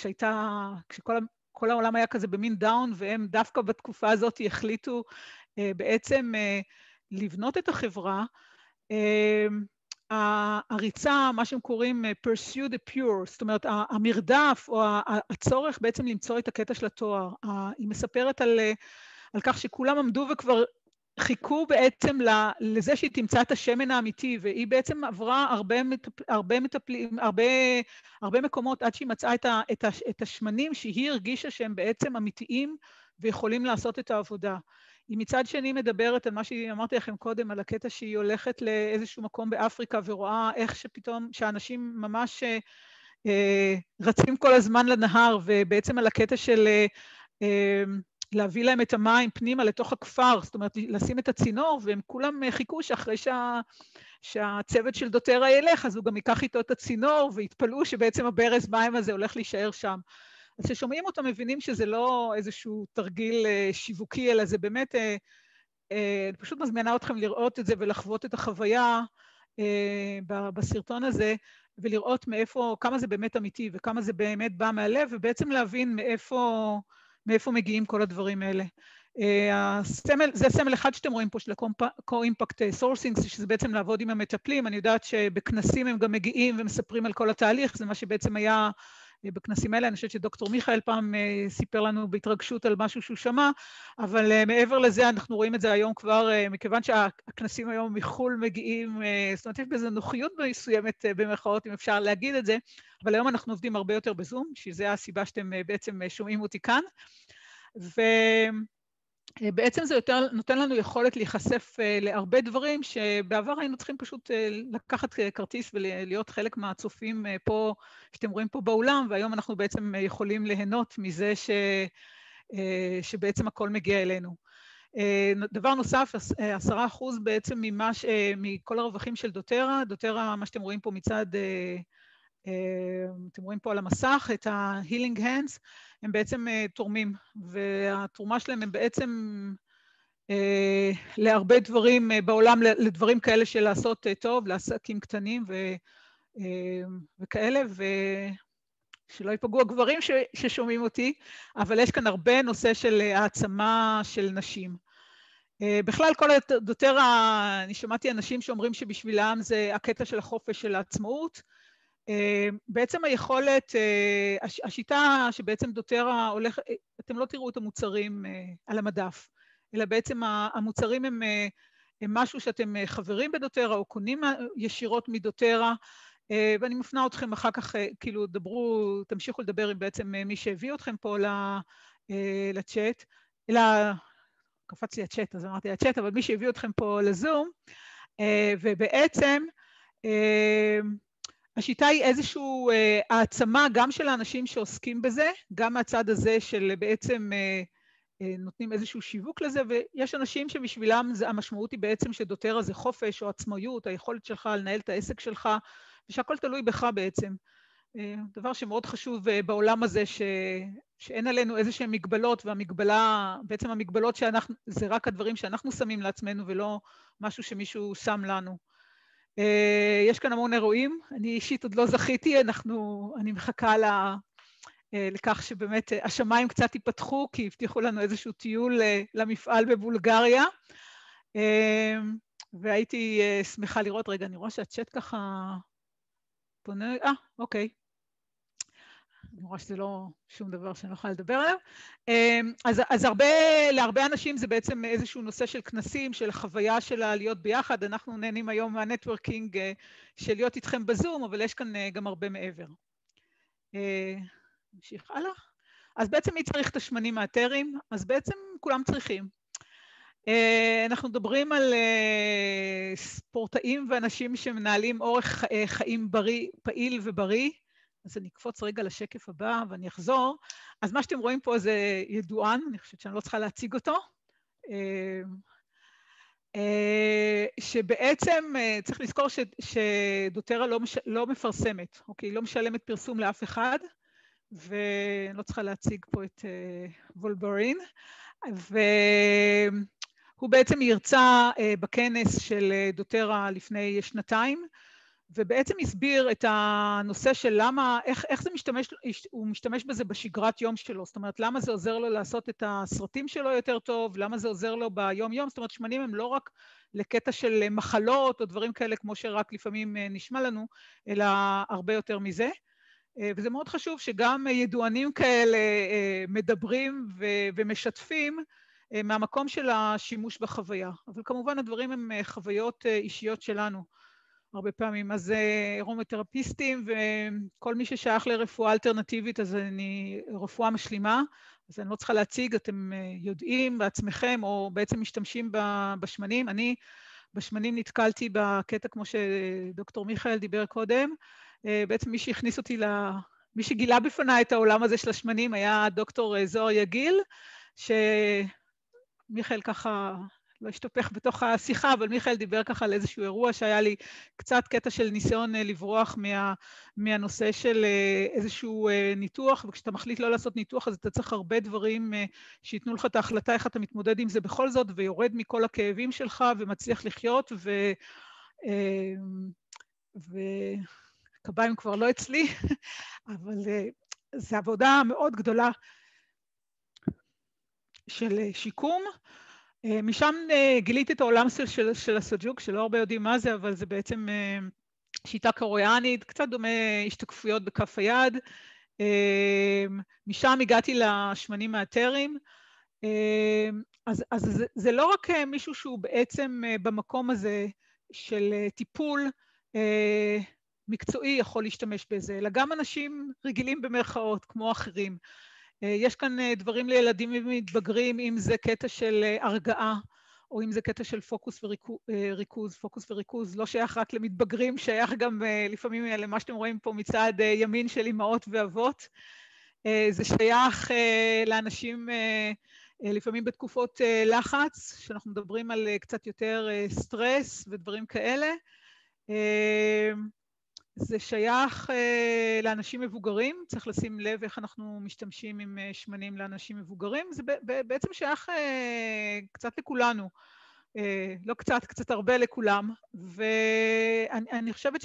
כשכל העולם היה כזה במין דאון, והם דווקא בתקופה הזאת החליטו בעצם לבנות את החברה, הריצה, מה שהם קוראים pursue the pure, זאת אומרת, המרדף או הצורך בעצם למצוא את הקטע של התואר. היא מספרת על כך שכולם עמדו וכבר חיכו בעצם לזה שהיא תמצא את השמן האמיתי, והיא בעצם עברה הרבה מקומות עד שהיא מצאה את השמנים שהיא הרגישה שהם בעצם אמיתיים ויכולים לעשות את העבודה. היא מצד שני מדברת על מה שאמרתי לכם קודם, על הקטע שהיא הולכת לאיזשהו מקום באפריקה ורואה איך שפתאום, שאנשים ממש רצים כל הזמן לנהר, ובעצם על הקטע של להביא להם את המים פנימה לתוך הכפר, זאת אומרת, לשים את הצינור, והם כולם חיכו שאחרי שהצוות של דוטרה ילך, אז הוא גם ייקח איתו את הצינור, והתפלאו שבעצם הברז מים הזה הולך להישאר שם. אז כששומעים אותו מבינים שזה לא איזשהו תרגיל שיווקי, אלא זה באמת, אני פשוט מזמינה אתכם לראות את זה ולחוות את החוויה בסרטון הזה, ולראות כמה זה באמת אמיתי וכמה זה באמת בא מהלב, ובעצם להבין מאיפה מגיעים כל הדברים האלה. זה סמל אחד שאתם רואים פה של ה-Co-Impact Sourcing, שזה בעצם לעבוד עם המטפלים. אני יודעת שבכנסים הם גם מגיעים ומספרים על כל התהליך, זה מה שבעצם היה בכנסים האלה. אני חושבת שדוקטור מיכאל פעם סיפר לנו בהתרגשות על משהו שהוא שמע, אבל מעבר לזה אנחנו רואים את זה היום כבר, מכיוון שהכנסים היום מחול מגיעים, זאת אומרת יש בזה נוחיות מסוימת במרכאות, אם אפשר להגיד את זה, אבל היום אנחנו עובדים הרבה יותר בזום, שזה הסיבה שאתם בעצם שומעים אותי כאן, ובעצם זה יותר נותן לנו יכולת להיחשף להרבה דברים שבעבר היינו צריכים פשוט לקחת כרטיס ולהיות חלק מהצופים פה, שאתם רואים פה באולם, והיום אנחנו בעצם יכולים ליהנות מזה שבעצם הכל מגיע אלינו. דבר נוסף, 10% בעצם מכל הרווחים של דוטרה, דוטרה, מה שאתם רואים פה מצד, אתם רואים פה על המסך, את ה-Healing Hands, הם בעצם תורמים, והתרומה שלהם הם בעצם להרבה דברים בעולם, לדברים כאלה של לעשות טוב, לעסקים קטנים וכאלה, ושלא ייפגעו הגברים ששומעים אותי, אבל יש כאן הרבה נושא של העצמה של נשים. בכלל, כל הדוטרה, אני שמעתי אנשים שאומרים שבשבילם זה הקטע של החופש של העצמאות, בעצם היכולת, השיטה שבעצם דוטרה הולך, אתם לא תראו את המוצרים על המדף, אלא בעצם המוצרים הם משהו שאתם חברים בדוטרה או קונים ישירות מדוטרה, ואני מפנה אתכם אחר כך, כאילו תמשיכו לדבר עם בעצם מי שהביא אתכם פה לצ'אט, אלא קפץ לי הצ'אט, אז אמרתי הצ'אט, אבל מי שהביא אתכם פה לזום, ובעצם השיטה היא איזושהי העצמה גם של האנשים שעוסקים בזה, גם מהצד הזה של בעצם נותנים איזשהו שיווק לזה, ויש אנשים שבשבילם המשמעות היא בעצם שדוטרה זה חופש או עצמאות, היכולת שלך לנהל את העסק שלך, ושהכל תלוי בך בעצם. דבר שמאוד חשוב בעולם הזה, שאין עלינו איזשהם מגבלות, והמגבלה, בעצם המגבלות זה רק הדברים שאנחנו שמים לעצמנו, ולא משהו שמישהו שם לנו. יש כאן המון אירועים, אני אישית עוד לא זכיתי, אני מחכה לכך שבאמת השמיים קצת ייפתחו, כי הבטיחו לנו איזשהו טיול למפעל בבולגריה, והייתי שמחה לראות, רגע, אני רואה שהצ'אט ככה פונה, אוקיי. אני רואה שזה לא שום דבר שאני לא יכולה לדבר עליו. אז להרבה אנשים זה בעצם איזשהו נושא של כנסים, של החוויה שלה להיות ביחד. אנחנו נהנים היום מהנטוורקינג של להיות איתכם בזום, אבל יש כאן גם הרבה מעבר. נמשיך הלאה. אז בעצם מי צריך את השמנים האתרים? אז בעצם כולם צריכים. אנחנו מדברים על ספורטאים ואנשים שמנהלים אורח חיים פעיל ובריא. אז אני אקפוץ רגע לשקף הבא ואני אחזור. אז מה שאתם רואים פה זה ידוען, אני חושבת שאני לא צריכה להציג אותו, שבעצם צריך לזכור שדוטרה לא מפרסמת, אוקיי? היא לא משלמת פרסום לאף אחד, ואני לא צריכה להציג פה את וולברין, והוא בעצם ירצה בכנס של דוטרה לפני שנתיים, ובעצם הסביר את הנושא של למה, איך זה הוא משתמש בזה בשגרת יום שלו, זאת אומרת, למה זה עוזר לו לעשות את הסרטים שלו יותר טוב, למה זה עוזר לו ביום יום, זאת אומרת, שמנים הם לא רק לקטע של מחלות או דברים כאלה, כמו שרק לפעמים נשמע לנו, אלא הרבה יותר מזה. וזה מאוד חשוב שגם ידוענים כאלה מדברים ומשתפים מהמקום של השימוש בחוויה. אבל כמובן הדברים הם חוויות אישיות שלנו הרבה פעמים. אז ארומתרפיסטים וכל מי ששייך לרפואה אלטרנטיבית, אז אני רפואה משלימה, אז אני לא צריכה להציג, אתם יודעים בעצמכם או בעצם משתמשים בשמנים. אני בשמנים נתקלתי בקטע כמו שדוקטור מיכאל דיבר קודם, בעצם מי שגילה בפני את העולם הזה של השמנים היה דוקטור זוהר יגיל, שמיכאל ככה לא השתפך בתוך השיחה, אבל מיכאל דיבר ככה על איזשהו אירוע שהיה לי קצת קטע של ניסיון לברוח מהנושא של איזשהו ניתוח, וכשאתה מחליט לא לעשות ניתוח, אז אתה צריך הרבה דברים שיתנו לך את ההחלטה איך אתה מתמודד עם זה בכל זאת, ויורד מכל הכאבים שלך ומצליח לחיות, קביים כבר לא אצלי, אבל זו עבודה מאוד גדולה של שיקום. משם גיליתי את העולם של הסוג'וק, שלא הרבה יודעים מה זה, אבל זה בעצם שיטה קוריאנית, קצת דומה השתקפויות בכף היד. משם הגעתי לשמנים מהטרים. אז זה לא רק מישהו שהוא בעצם במקום הזה של טיפול מקצועי יכול להשתמש בזה, אלא גם אנשים רגילים במרכאות, כמו אחרים. יש כאן דברים לילדים ומתבגרים, אם זה קטע של הרגעה, או אם זה קטע של פוקוס וריכוז. פוקוס וריכוז לא שייך רק למתבגרים, שייך גם לפעמים למה שאתם רואים פה מצד ימין של אמהות ואבות. זה שייך לאנשים לפעמים בתקופות לחץ, שאנחנו מדברים על קצת יותר סטרס ודברים כאלה. זה שייך לאנשים מבוגרים, צריך לשים לב איך אנחנו משתמשים עם שמנים לאנשים מבוגרים, זה בעצם שייך קצת לכולנו, לא קצת, קצת הרבה לכולם, ואני חושבת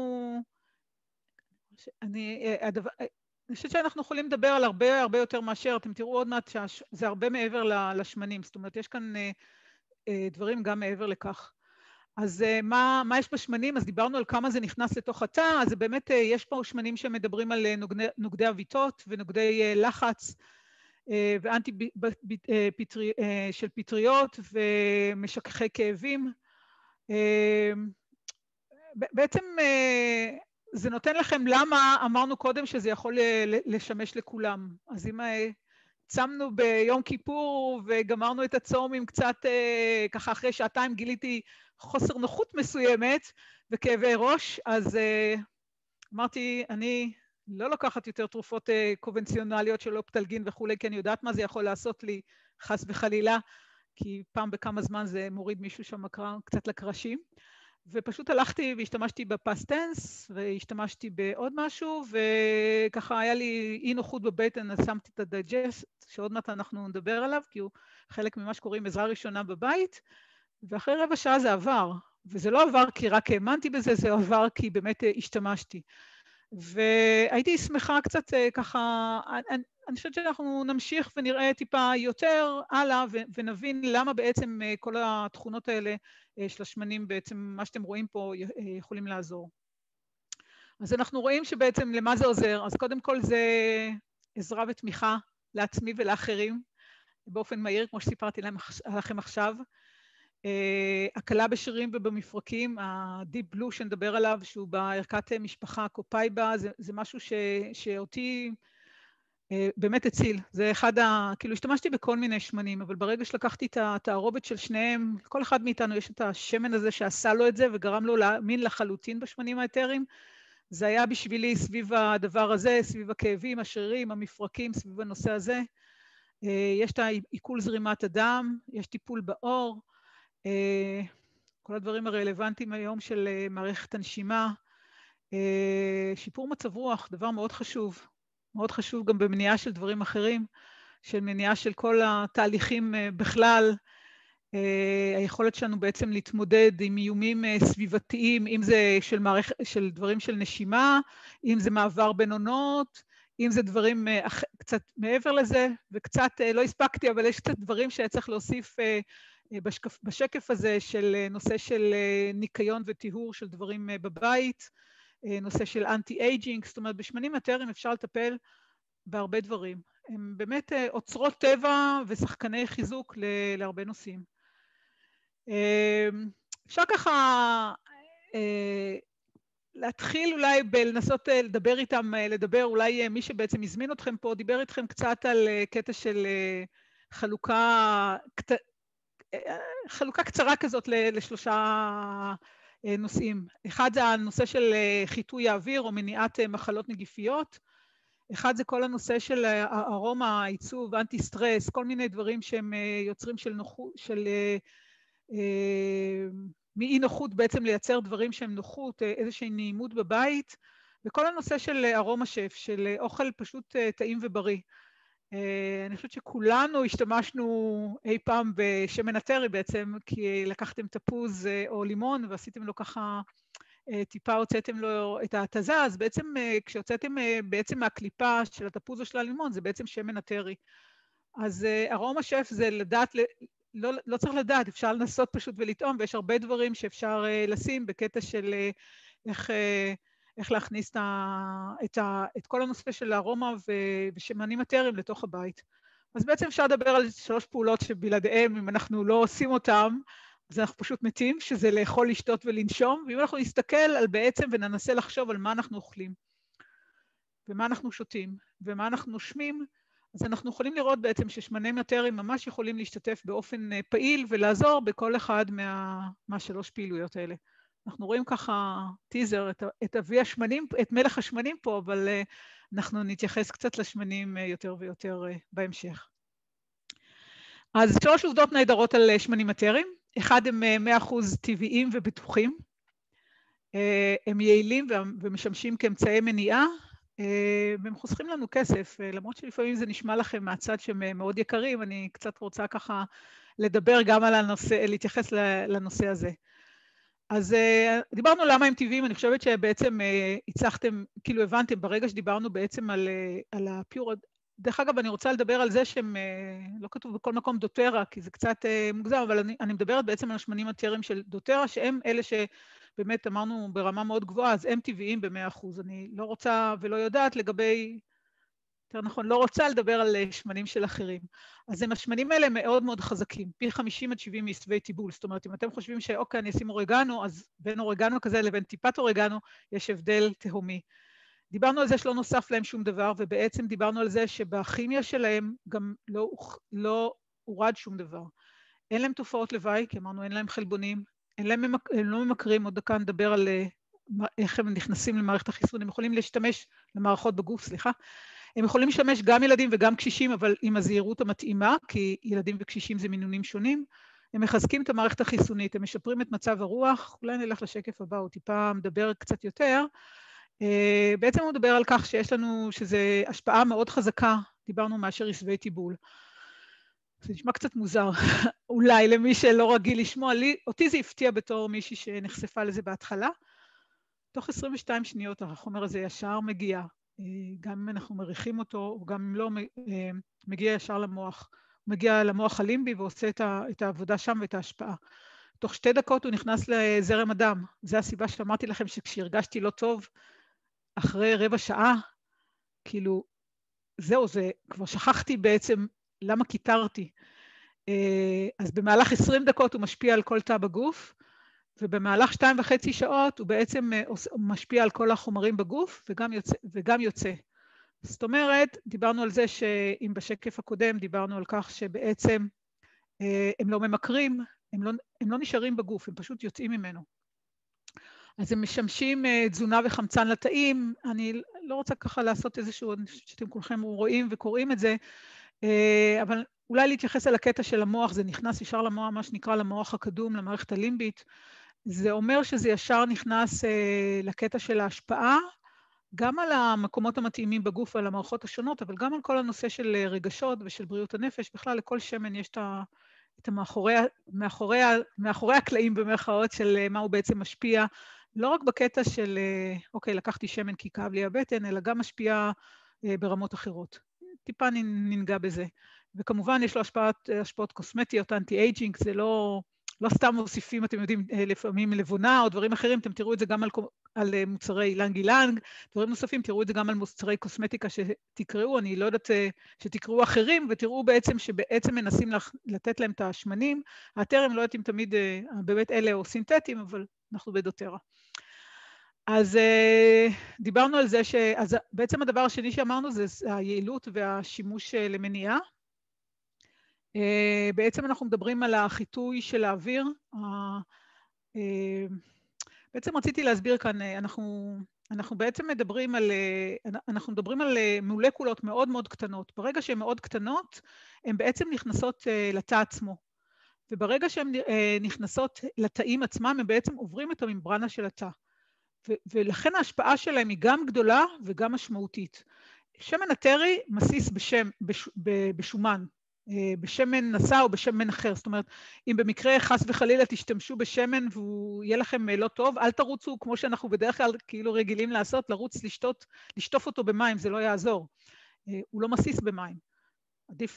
אני חושבת שאנחנו יכולים לדבר על הרבה יותר מאשר, אתם תראו עוד מעט שזה הרבה מעבר לשמנים, זאת אומרת, יש כאן דברים גם מעבר לכך. אז מה יש בשמנים? אז דיברנו על כמה זה נכנס לתוך התא, אז זה באמת, יש פה שמנים שמדברים על נוגדי אביטות ונוגדי לחץ, ואנטי של פטריות ומשככי כאבים. בעצם זה נותן לכם למה אמרנו קודם שזה יכול לשמש לכולם. אז אם צמנו ביום כיפור וגמרנו את הצום עם קצת, ככה אחרי שעתיים גיליתי חוסר נוחות מסוימת וכאבי ראש, אז אמרתי, אני לא לוקחת יותר תרופות קונבנציונליות של אופטלגין וכולי, כי אני יודעת מה זה יכול לעשות לי חס וחלילה, כי פעם בכמה זמן זה מוריד מישהו שם קצת לקרשים. ופשוט הלכתי והשתמשתי בפסטנס, והשתמשתי בעוד משהו, וככה היה לי אי נוחות בבטן, אז שמתי את הדייג'סט, שעוד מעט אנחנו נדבר עליו, כי הוא חלק ממה שקוראים עזרה ראשונה בבית, ואחרי רבע שעה זה עבר, וזה לא עבר כי רק האמנתי בזה, זה עבר כי באמת השתמשתי. והייתי שמחה קצת ככה, אני חושבת שאנחנו נמשיך ונראה טיפה יותר הלאה, ונבין למה בעצם כל התכונות האלה של השמנים, בעצם מה שאתם רואים פה, יכולים לעזור. אז אנחנו רואים שבעצם למה זה עוזר? אז קודם כל זה עזרה ותמיכה לעצמי ולאחרים, באופן מהיר, כמו שסיפרתי לכם עכשיו. הקלה בשרירים ובמפרקים, ה-Deep Blue שנדבר עליו, שהוא בערכת משפחה קופאיבה, זה משהו שאותי באמת הציל. זה אחד כאילו השתמשתי בכל מיני שמנים, אבל ברגע שלקחתי את התערובת של שניהם, כל אחד מאיתנו יש את השמן הזה שעשה לו את זה, וגרם לו להאמין לחלוטין בשמנים האתרים, זה היה בשבילי סביב הדבר הזה, סביב הכאבים, השרירים, המפרקים, סביב הנושא הזה. יש את העיכול זרימת הדם, יש טיפול בעור, כל הדברים הרלוונטיים היום של מערכת הנשימה, שיפור מצב רוח, דבר מאוד חשוב, מאוד חשוב גם במניעה של דברים אחרים, של מניעה של כל התהליכים בכלל, היכולת שלנו בעצם להתמודד עם איומים סביבתיים, אם זה של דברים של נשימה, אם זה מעבר בין עונות, אם זה דברים קצת מעבר לזה, וקצת לא הספקתי, אבל יש קצת דברים שצריך להוסיף בשקף הזה של נושא של ניקיון וטיהור של דברים בבית, נושא של אנטי-אייג'ינג, זאת אומרת, בשמנים מטריים אפשר לטפל בהרבה דברים. הם באמת אוצרות טבע ושחקני חיזוק להרבה נושאים. אפשר ככה להתחיל אולי בלנסות לדבר איתם, אולי מי שבעצם הזמין אתכם פה, דיבר איתכם קצת על קטע של חלוקה קצרה כזאת לשלושה נושאים. אחד זה הנושא של חיטוי האוויר או מניעת מחלות נגיפיות. אחד זה כל הנושא של ארומה, עיצוב, אנטי סטרס, כל מיני דברים שהם יוצרים של נוחות, מאי נוחות בעצם לייצר דברים שהם נוחות, איזושהי נעימות בבית, וכל הנושא של ארומה שף, של אוכל פשוט טעים ובריא. אני חושבת שכולנו השתמשנו אי פעם בשמן הטרי בעצם, כי לקחתם תפוז או לימון ועשיתם לו ככה, טיפה הוצאתם לו את ההתזה, אז בעצם כשהוצאתם בעצם מהקליפה של התפוז או של הלימון, זה בעצם שמן הטרי. אז ארומה שף זה לדעת, לא צריך לדעת, אפשר לנסות פשוט ולטעום, ויש הרבה דברים שאפשר לשים בקטע של איך להכניס את כל הנושא של הארומה ושמנים הטריים לתוך הבית. אז בעצם אפשר לדבר על 3 פעולות שבלעדיהם, אם אנחנו לא עושים אותם, אז אנחנו פשוט מתים, שזה לאכול, לשתות ולנשום, ואם אנחנו נסתכל על בעצם וננסה לחשוב על מה אנחנו אוכלים, ומה אנחנו שותים, ומה אנחנו נושמים, אז אנחנו יכולים לראות בעצם ששמנים הטריים ממש יכולים להשתתף באופן פעיל ולעזור בכל אחד מה3 פעילויות האלה. אנחנו רואים ככה טיזר, את אבי השמנים, את מלך השמנים פה, אבל אנחנו נתייחס קצת לשמנים יותר ויותר בהמשך. אז 3 עובדות נהדרות על שמנים הטריים. אחד, הם 100% טבעיים ובטוחים. הם יעילים ומשמשים כאמצעי מניעה, והם חוסכים לנו כסף, למרות שלפעמים זה נשמע לכם מהצד שהם מאוד יקרים, אני קצת רוצה ככה לדבר גם על הנושא, להתייחס לנושא הזה. אז דיברנו למה הם טבעיים, אני חושבת שבעצם הצלחתם, כאילו הבנתם, ברגע שדיברנו בעצם על הפיור, דרך אגב, אני רוצה לדבר על זה שהם, לא כתוב בכל מקום דוטרה, כי זה קצת מוגזם, אבל אני מדברת בעצם על השמנים הטריים של דוטרה, שהם אלה שבאמת אמרנו ברמה מאוד גבוהה, אז הם טבעיים ב100%. אני לא רוצה ולא יודעת לגבי, יותר נכון, לא רוצה לדבר על שמנים של אחרים. אז השמנים האלה מאוד מאוד חזקים, פי 50 עד 70 מעשבי טיבול. זאת אומרת, אם אתם חושבים שאוקיי, אני אשים אורגנו, אז בין אורגנו כזה לבין טיפת אורגנו, יש הבדל תהומי. דיברנו על זה שלא נוסף להם שום דבר, ובעצם דיברנו על זה שבכימיה שלהם גם לא הורד שום דבר. אין להם תופעות לוואי, כי אמרנו, אין להם חלבונים, הם לא ממכרים, עוד דקה נדבר על איך הם נכנסים למערכת החיסון, הם יכולים להשתמש למערכות בגוף, סליחה. הם יכולים לשמש גם ילדים וגם קשישים, אבל עם הזהירות המתאימה, כי ילדים וקשישים זה מינונים שונים. הם מחזקים את המערכת החיסונית, הם משפרים את מצב הרוח, אולי נלך לשקף הבא, הוא טיפה מדבר קצת יותר. בעצם הוא מדבר על כך שיש לנו, שזה השפעה מאוד חזקה, דיברנו מאשר עשבי טיבול. זה נשמע קצת מוזר, אולי למי שלא רגיל לשמוע, אותי זה הפתיע בתור מישהי שנחשפה לזה בהתחלה. תוך 22 שניות החומר הזה ישר מגיע, גם אם אנחנו מריחים אותו, או גם אם לא מגיע ישר למוח. הוא מגיע למוח הלימבי ועושה את העבודה שם ואת ההשפעה. תוך 2 דקות הוא נכנס לזרם הדם. זו הסיבה שאמרתי לכם שכשהרגשתי לא טוב, אחרי רבע שעה, כאילו, זהו, זה כבר שכחתי בעצם למה קיטרתי. אז במהלך 20 דקות הוא משפיע על כל תא בגוף, ובמהלך 2.5 שעות הוא בעצם משפיע על כל החומרים בגוף וגם יוצא. זאת אומרת, דיברנו על זה שאם בשקף הקודם דיברנו על כך שבעצם הם לא ממכרים, הם לא נשארים בגוף, הם פשוט יוצאים ממנו. אז הם משמשים תזונה וחמצן לתאים, אני לא רוצה ככה לעשות איזשהו, אני חושבת שאתם כולכם רואים וקוראים את זה, אבל אולי להתייחס על הקטע של המוח, זה נכנס ישר למוח, מה שנקרא למוח הקדום, למערכת הלימבית, זה אומר שזה ישר נכנס לקטע של ההשפעה, גם על המקומות המתאימים בגוף ועל המערכות השונות, אבל גם על כל הנושא של רגשות ושל בריאות הנפש, בכלל לכל שמן יש את מאחורי הקלעים במרכאות של מה הוא בעצם משפיע, לא רק בקטע של, אוקיי, לקחתי שמן כי כאב לי הבטן, אלא גם משפיע ברמות אחרות. טיפה ננגע בזה. וכמובן יש לו השפעות קוסמטיות, אנטי-אייג'ינג, זה לא סתם מוסיפים, אתם יודעים, לפעמים לבונה או דברים אחרים, אתם תראו את זה גם על מוצרי אילנג אילנג, דברים נוספים, תראו את זה גם על מוצרי קוסמטיקה שתקראו, אני לא יודעת שתקראו אחרים, ותראו בעצם שבעצם מנסים לתת להם את השמנים, הטרם לא יודעת אם תמיד באמת אלה או סינתטיים, אבל אנחנו בדוטרה. אז דיברנו על זה אז בעצם הדבר השני שאמרנו זה היעילות והשימוש למניעה. בעצם אנחנו מדברים על החיטוי של האוויר. בעצם רציתי להסביר כאן, אנחנו בעצם מדברים על מולקולות מאוד מאוד קטנות. ברגע שהן מאוד קטנות, הן בעצם נכנסות לתא עצמו. וברגע שהן נכנסות לתאים עצמם, הם בעצם עוברים את הממברנה של התא. ולכן ההשפעה שלהם היא גם גדולה וגם משמעותית. שמן הטרי מסיס בשומן, בשמן נשא או בשמן אחר. זאת אומרת, אם במקרה חס וחלילה תשתמשו בשמן והוא יהיה לכם לא טוב, אל תרוצו כמו שאנחנו בדרך כלל כאילו רגילים לעשות, לרוץ לשטוף אותו במים, זה לא יעזור. הוא לא מסיס במים. עדיף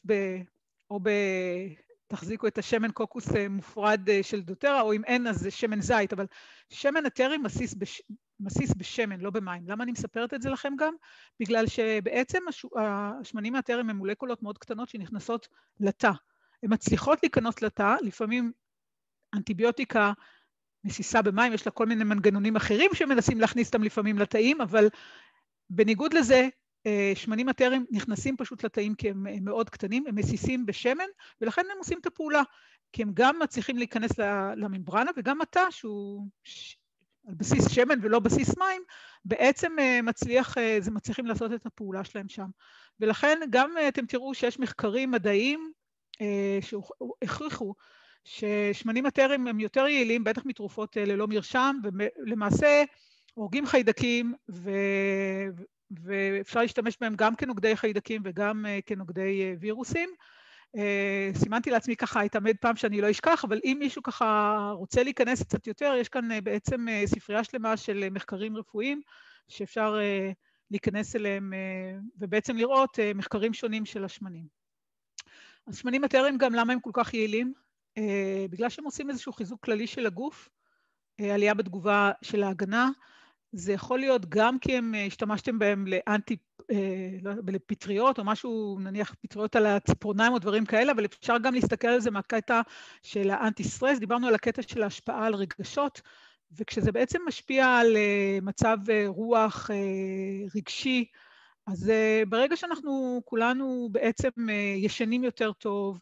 תחזיקו את השמן קוקוס מופרד של דוטרה, או אם אין אז זה שמן זית, אבל שמן הטרי מסיס בשמן, לא במים. למה אני מספרת את זה לכם גם? בגלל שבעצם השמנים הטריים הם מולקולות מאוד קטנות שנכנסות לתא. הן מצליחות להיכנס לתא, לפעמים אנטיביוטיקה מסיסה במים, יש לה כל מיני מנגנונים אחרים שמנסים להכניס אותם לפעמים לתאים, אבל בניגוד לזה, שמנים הטריים נכנסים פשוט לתאים כי הם מאוד קטנים, הם מסיסים בשמן, ולכן הם עושים את הפעולה, כי הם גם מצליחים להיכנס לממברנה, וגם התא שהוא על בסיס שמן ולא בסיס מים, בעצם מצליחים לעשות את הפעולה שלהם שם. ולכן גם אתם תראו שיש מחקרים מדעיים שהוכיחו ששמנים הטריים הם יותר יעילים, בטח מתרופות ללא מרשם, ולמעשה הורגים חיידקים ואפשר להשתמש בהם גם כנוגדי חיידקים וגם כנוגדי וירוסים. סימנתי לעצמי ככה, התעמד פעם שאני לא אשכח, אבל אם מישהו ככה רוצה להיכנס קצת יותר, יש כאן בעצם ספרייה שלמה של מחקרים רפואיים, שאפשר להיכנס אליהם ובעצם לראות מחקרים שונים של השמנים. אז שמנים הטריים גם למה הם כל כך יעילים? בגלל שהם עושים איזשהו חיזוק כללי של הגוף, עלייה בתגובה של ההגנה, זה יכול להיות גם כי הם השתמשתם בהם לפטריות או משהו, נניח פטריות על הציפורניים או דברים כאלה, אבל אפשר גם להסתכל על זה מהקטע של האנטי-סטרס, דיברנו על הקטע של ההשפעה על רגשות, וכשזה בעצם משפיע על מצב רוח רגשי, אז ברגע שאנחנו כולנו בעצם ישנים יותר טוב,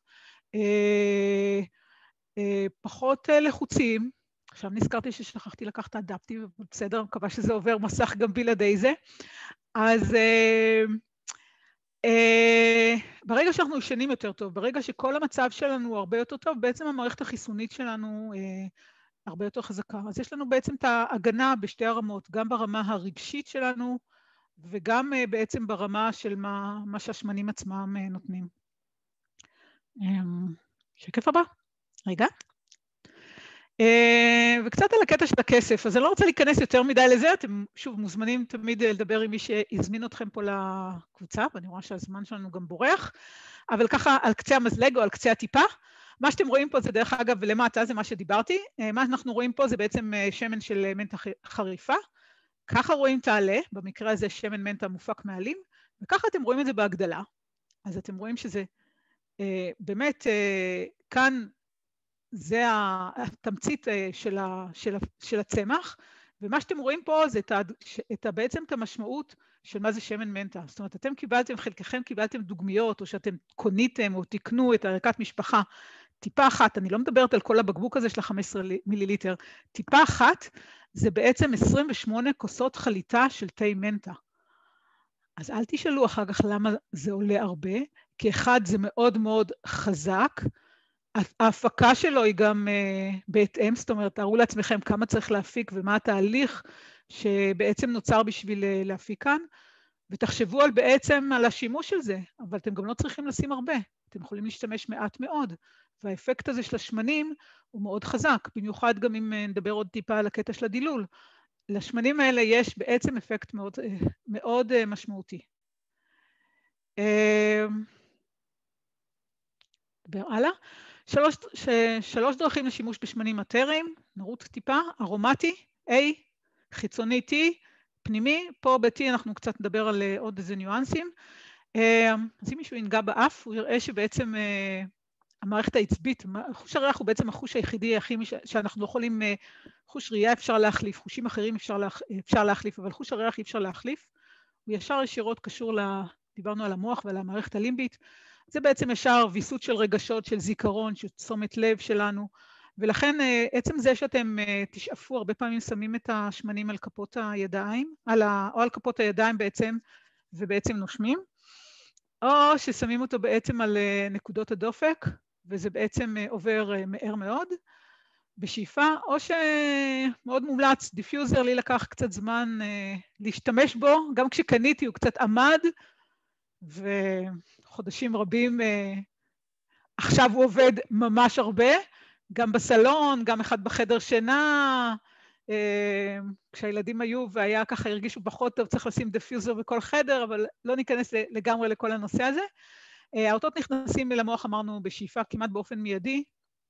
פחות לחוצים, עכשיו נזכרתי ששכחתי לקחת את האדפטיב, בסדר, מקווה שזה עובר מסך גם בלעדי זה. אז ברגע שאנחנו ישנים יותר טוב, ברגע שכל המצב שלנו הרבה יותר טוב, בעצם המערכת החיסונית שלנו הרבה יותר חזקה. אז יש לנו בעצם את ההגנה בשתי הרמות, גם ברמה הרגשית שלנו, וגם בעצם ברמה של מה שהשמנים עצמם נותנים. שקף הבא, רגע. וקצת על הקטע של הכסף, אז אני לא רוצה להיכנס יותר מדי לזה, אתם שוב מוזמנים תמיד לדבר עם מי שהזמין אתכם פה לקבוצה, ואני רואה שהזמן שלנו גם בורח, אבל ככה על קצה המזלג או על קצה הטיפה, מה שאתם רואים פה זה דרך אגב ולמטה, זה מה שדיברתי, מה שאנחנו רואים פה זה בעצם שמן של מנטה חריפה, ככה רואים תעלה, במקרה הזה שמן מנטה מופק מעלים, וככה אתם רואים את זה בהגדלה, אז אתם רואים שזה באמת כאן, זה התמצית של הצמח, ומה שאתם רואים פה זה בעצם את המשמעות של מה זה שמן מנטה. זאת אומרת, חלקכם קיבלתם דוגמיות, או שאתם קוניתם או תקנו את ערכת משפחה, טיפה אחת, אני לא מדברת על כל הבקבוק הזה של ה-15 מיליליטר, טיפה אחת זה בעצם 28 כוסות חליטה של תה מנטה. אז אל תשאלו אחר כך למה זה עולה הרבה, כי אחד זה מאוד מאוד חזק, ההפקה שלו היא גם בהתאם, זאת אומרת, תארו לעצמכם כמה צריך להפיק ומה התהליך שבעצם נוצר בשביל להפיק כאן, ותחשבו בעצם על השימוש של זה, אבל אתם גם לא צריכים לשים הרבה, אתם יכולים להשתמש מעט מאוד, והאפקט הזה של השמנים הוא מאוד חזק, במיוחד גם אם נדבר עוד טיפה על הקטע של הדילול. לשמנים האלה יש בעצם אפקט מאוד, מאוד משמעותי. נדבר הלאה. שלוש דרכים לשימוש בשמנים מטריים, נרוץ טיפה, ארומטי, A, חיצוני T, פנימי, פה ב-T אנחנו קצת נדבר על עוד איזה ניואנסים. אז אם מישהו ינגע באף, הוא יראה שבעצם המערכת העצבית, חוש הריח הוא בעצם החוש היחידי שאנחנו לא יכולים, חוש ראייה אפשר להחליף, חושים אחרים אפשר להחליף, אבל חוש הריח אי אפשר להחליף. הוא ישר ישירות קשור, דיברנו על המוח ועל המערכת הלימבית, זה בעצם ישר ויסות של רגשות, של זיכרון, של תשומת לב שלנו, ולכן עצם זה שאתם תשאפו, הרבה פעמים שמים את השמנים על כפות הידיים, או על כפות הידיים בעצם, ובעצם נושמים, או ששמים אותו בעצם על נקודות הדופק, וזה בעצם עובר מהר מאוד, בשאיפה, או שמאוד מומלץ, דיפיוזר לי לקח קצת זמן להשתמש בו, גם כשקניתי הוא קצת עמד, וחודשים רבים, עכשיו הוא עובד ממש הרבה, גם בסלון, גם אחד בחדר שינה, כשהילדים היו והיה ככה הרגישו פחות טוב, צריך לשים דיפיוזר בכל חדר, אבל לא ניכנס לגמרי לכל הנושא הזה. האותות נכנסים למוח, אמרנו, בשאיפה כמעט באופן מיידי,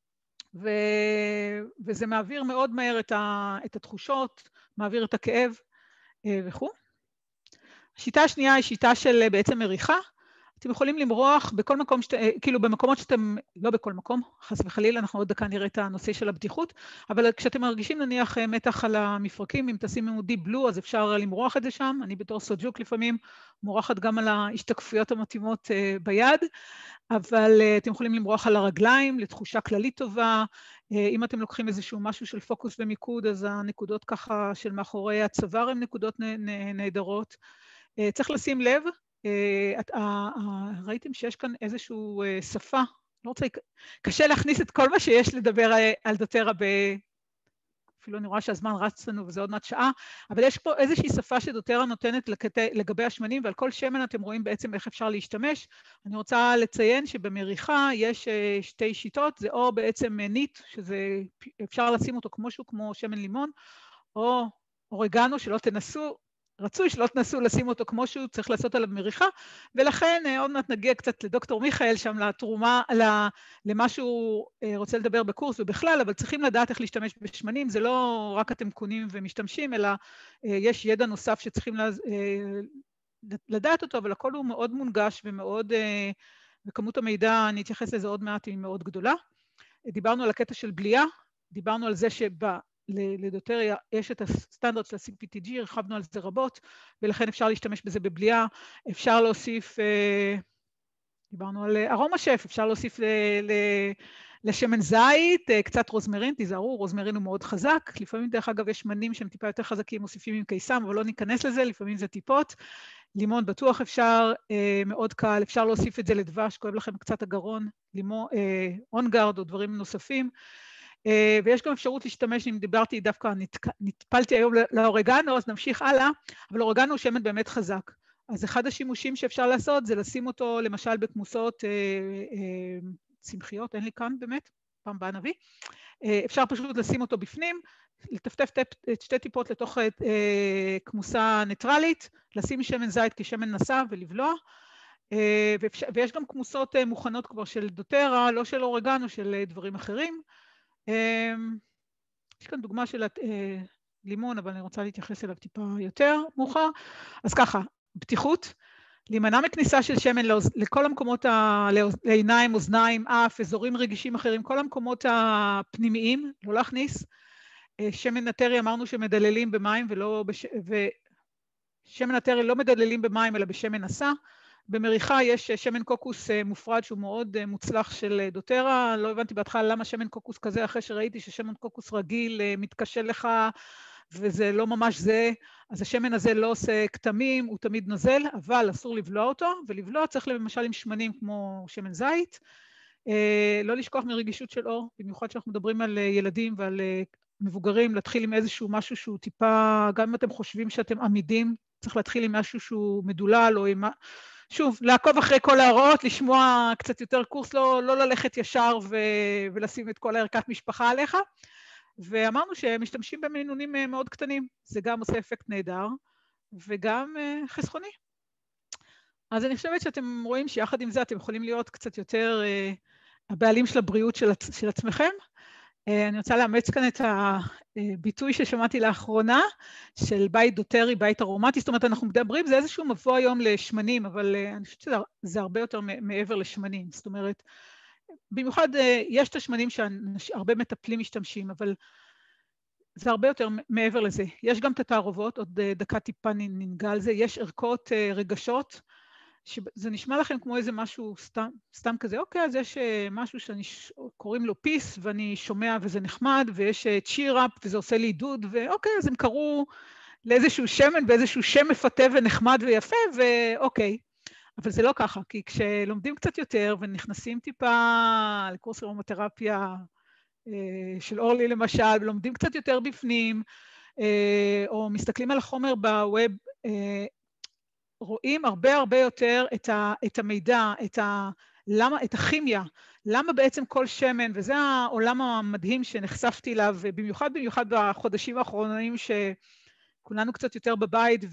וזה מעביר מאוד מהר את התחושות, מעביר את הכאב וכו'. השיטה השנייה היא שיטה של בעצם מריחה. אתם יכולים למרוח בכל מקום, כאילו במקומות שאתם, לא בכל מקום, חס וחלילה, אנחנו עוד דקה נראה את הנושא של הבטיחות, אבל כשאתם מרגישים נניח מתח על המפרקים, אם תשימו דיפ בלו, אז אפשר למרוח את זה שם. אני בתור סוג'וק לפעמים מורחת גם על ההשתקפויות המתאימות ביד, אבל אתם יכולים למרוח על הרגליים, לתחושה כללית טובה. אם אתם לוקחים איזשהו משהו של פוקוס ומיקוד, אז הנקודות ככה של מאחורי הצוואר הן נקודות נהדרות. צריך לשים לב, ראיתם שיש כאן איזשהו שפה, לא רוצה, קשה להכניס את כל מה שיש לדבר על דוטרה, אפילו אני רואה שהזמן רץ לנו וזה עוד מעט שעה, אבל יש פה איזושהי שפה שדוטרה נותנת לגבי השמנים, ועל כל שמן אתם רואים בעצם איך אפשר להשתמש. אני רוצה לציין שבמריחה יש שתי שיטות, זה או בעצם ניט, שזה אפשר לשים אותו כמו שמן לימון, או אורגנו, שלא תנסו, רצוי שלא תנסו לשים אותו כמו שהוא, צריך לעשות עליו מריחה, ולכן עוד מעט נגיע קצת לדוקטור מיכאל שם לתרומה, למה שהוא רוצה לדבר בקורס ובכלל, אבל צריכים לדעת איך להשתמש בשמנים, זה לא רק אתם קונים ומשתמשים, אלא יש ידע נוסף שצריכים לדעת אותו, אבל הכל הוא מאוד מונגש ומאוד, וכמות המידע, אני אתייחס לזה עוד מעט, היא מאוד גדולה. דיברנו על הקטע של בליעה, דיברנו על זה לדוטריה יש את הסטנדרט של ה-CPTG, הרחבנו על זה רבות, ולכן אפשר להשתמש בזה בבליעה, אפשר להוסיף, דיברנו על ארומה שף, אפשר להוסיף לשמן זית, קצת רוזמרין, תיזהרו, רוזמרין הוא מאוד חזק, לפעמים דרך אגב יש שמנים שהם טיפה יותר חזקים, מוסיפים עם קיסם, אבל לא ניכנס לזה, לפעמים זה טיפות, לימון בטוח אפשר, מאוד קל, אפשר להוסיף את זה לדבש, כואב לכם קצת הגרון, אונגרד או דברים נוספים, ויש גם אפשרות להשתמש, אם דיברתי דווקא, נטפלתי היום לאורגנו, אז נמשיך הלאה, אבל אורגנו הוא שמן באמת חזק. אז אחד השימושים שאפשר לעשות זה לשים אותו למשל בכמוסות צמחיות, אין לי כאן באמת, פעם באה נביא, אפשר פשוט לשים אותו בפנים, לטפטף שתי טיפות לתוך כמוסה ניטרלית, לשים שמן זית כשמן נסע ולבלוע, ויש גם כמוסות מוכנות כבר של דוטרה, לא של אורגנו, של דברים אחרים. יש כאן דוגמה של לימון, אבל אני רוצה להתייחס אליו טיפה יותר מאוחר. אז ככה, בטיחות, להימנע מכניסה של שמן לכל המקומות, לעיניים, אוזניים, אף, אזורים רגישים אחרים, כל המקומות הפנימיים, לא להכניס. שמן נטרי אמרנו שמדללים במים, ושמן נטרי לא מדללים במים, אלא בשמן נסע. במריחה יש שמן קוקוס מופרד שהוא מאוד מוצלח של דוטרה, לא הבנתי בהתחלה למה שמן קוקוס כזה, אחרי שראיתי ששמן קוקוס רגיל מתקשה לך וזה לא ממש זה, אז השמן הזה לא עושה כתמים, הוא תמיד נוזל, אבל אסור לבלוע אותו, ולבלוע צריך למשל עם שמנים כמו שמן זית, לא לשכוח מרגישות של אור, במיוחד שאנחנו מדברים על ילדים ועל מבוגרים, להתחיל עם איזשהו משהו שהוא טיפה, גם אם אתם חושבים שאתם עמידים, צריך להתחיל עם משהו שהוא מדולל או עם... שוב, לעקוב אחרי כל ההוראות, לשמוע קצת יותר קורס, לא ללכת ישר ולשים את כל הערכת משפחה עליך. ואמרנו שהם משתמשים במינונים מאוד קטנים, זה גם עושה אפקט נהדר, וגם חסכוני. אז אני חושבת שאתם רואים שיחד עם זה אתם יכולים להיות קצת יותר הבעלים של הבריאות של עצמכם. אני רוצה לאמץ כאן את הביטוי ששמעתי לאחרונה, של בית דוטרי, בית ארומטי, זאת אומרת, אנחנו מדברים, זה איזשהו מבוא היום לשמנים, אבל אני חושבת שזה הרבה יותר מעבר לשמנים, זאת אומרת, במיוחד יש את השמנים שהרבה מטפלים משתמשים, אבל זה הרבה יותר מעבר לזה. יש גם את התערובות, עוד דקה טיפה ננגע על זה, יש ערכות רגשות, שזה נשמע לכם כמו איזה משהו סתם כזה, אוקיי, אז יש משהו קוראים לו פיס, ואני שומע וזה נחמד, ויש cheer up וזה עושה לי עידוד, ואוקיי, אז הם קראו לאיזשהו שמן, באיזשהו שם מפתה ונחמד ויפה, ואוקיי. אבל זה לא ככה, כי כשלומדים קצת יותר, ונכנסים טיפה לקורס ארומתרפיה של אורלי למשל, ולומדים קצת יותר בפנים, או מסתכלים על החומר בווב, רואים הרבה יותר את המידע, את הכימיה, למה בעצם כל שמן, וזה העולם המדהים שנחשפתי אליו, במיוחד בחודשים האחרונים שכולנו קצת יותר בבית,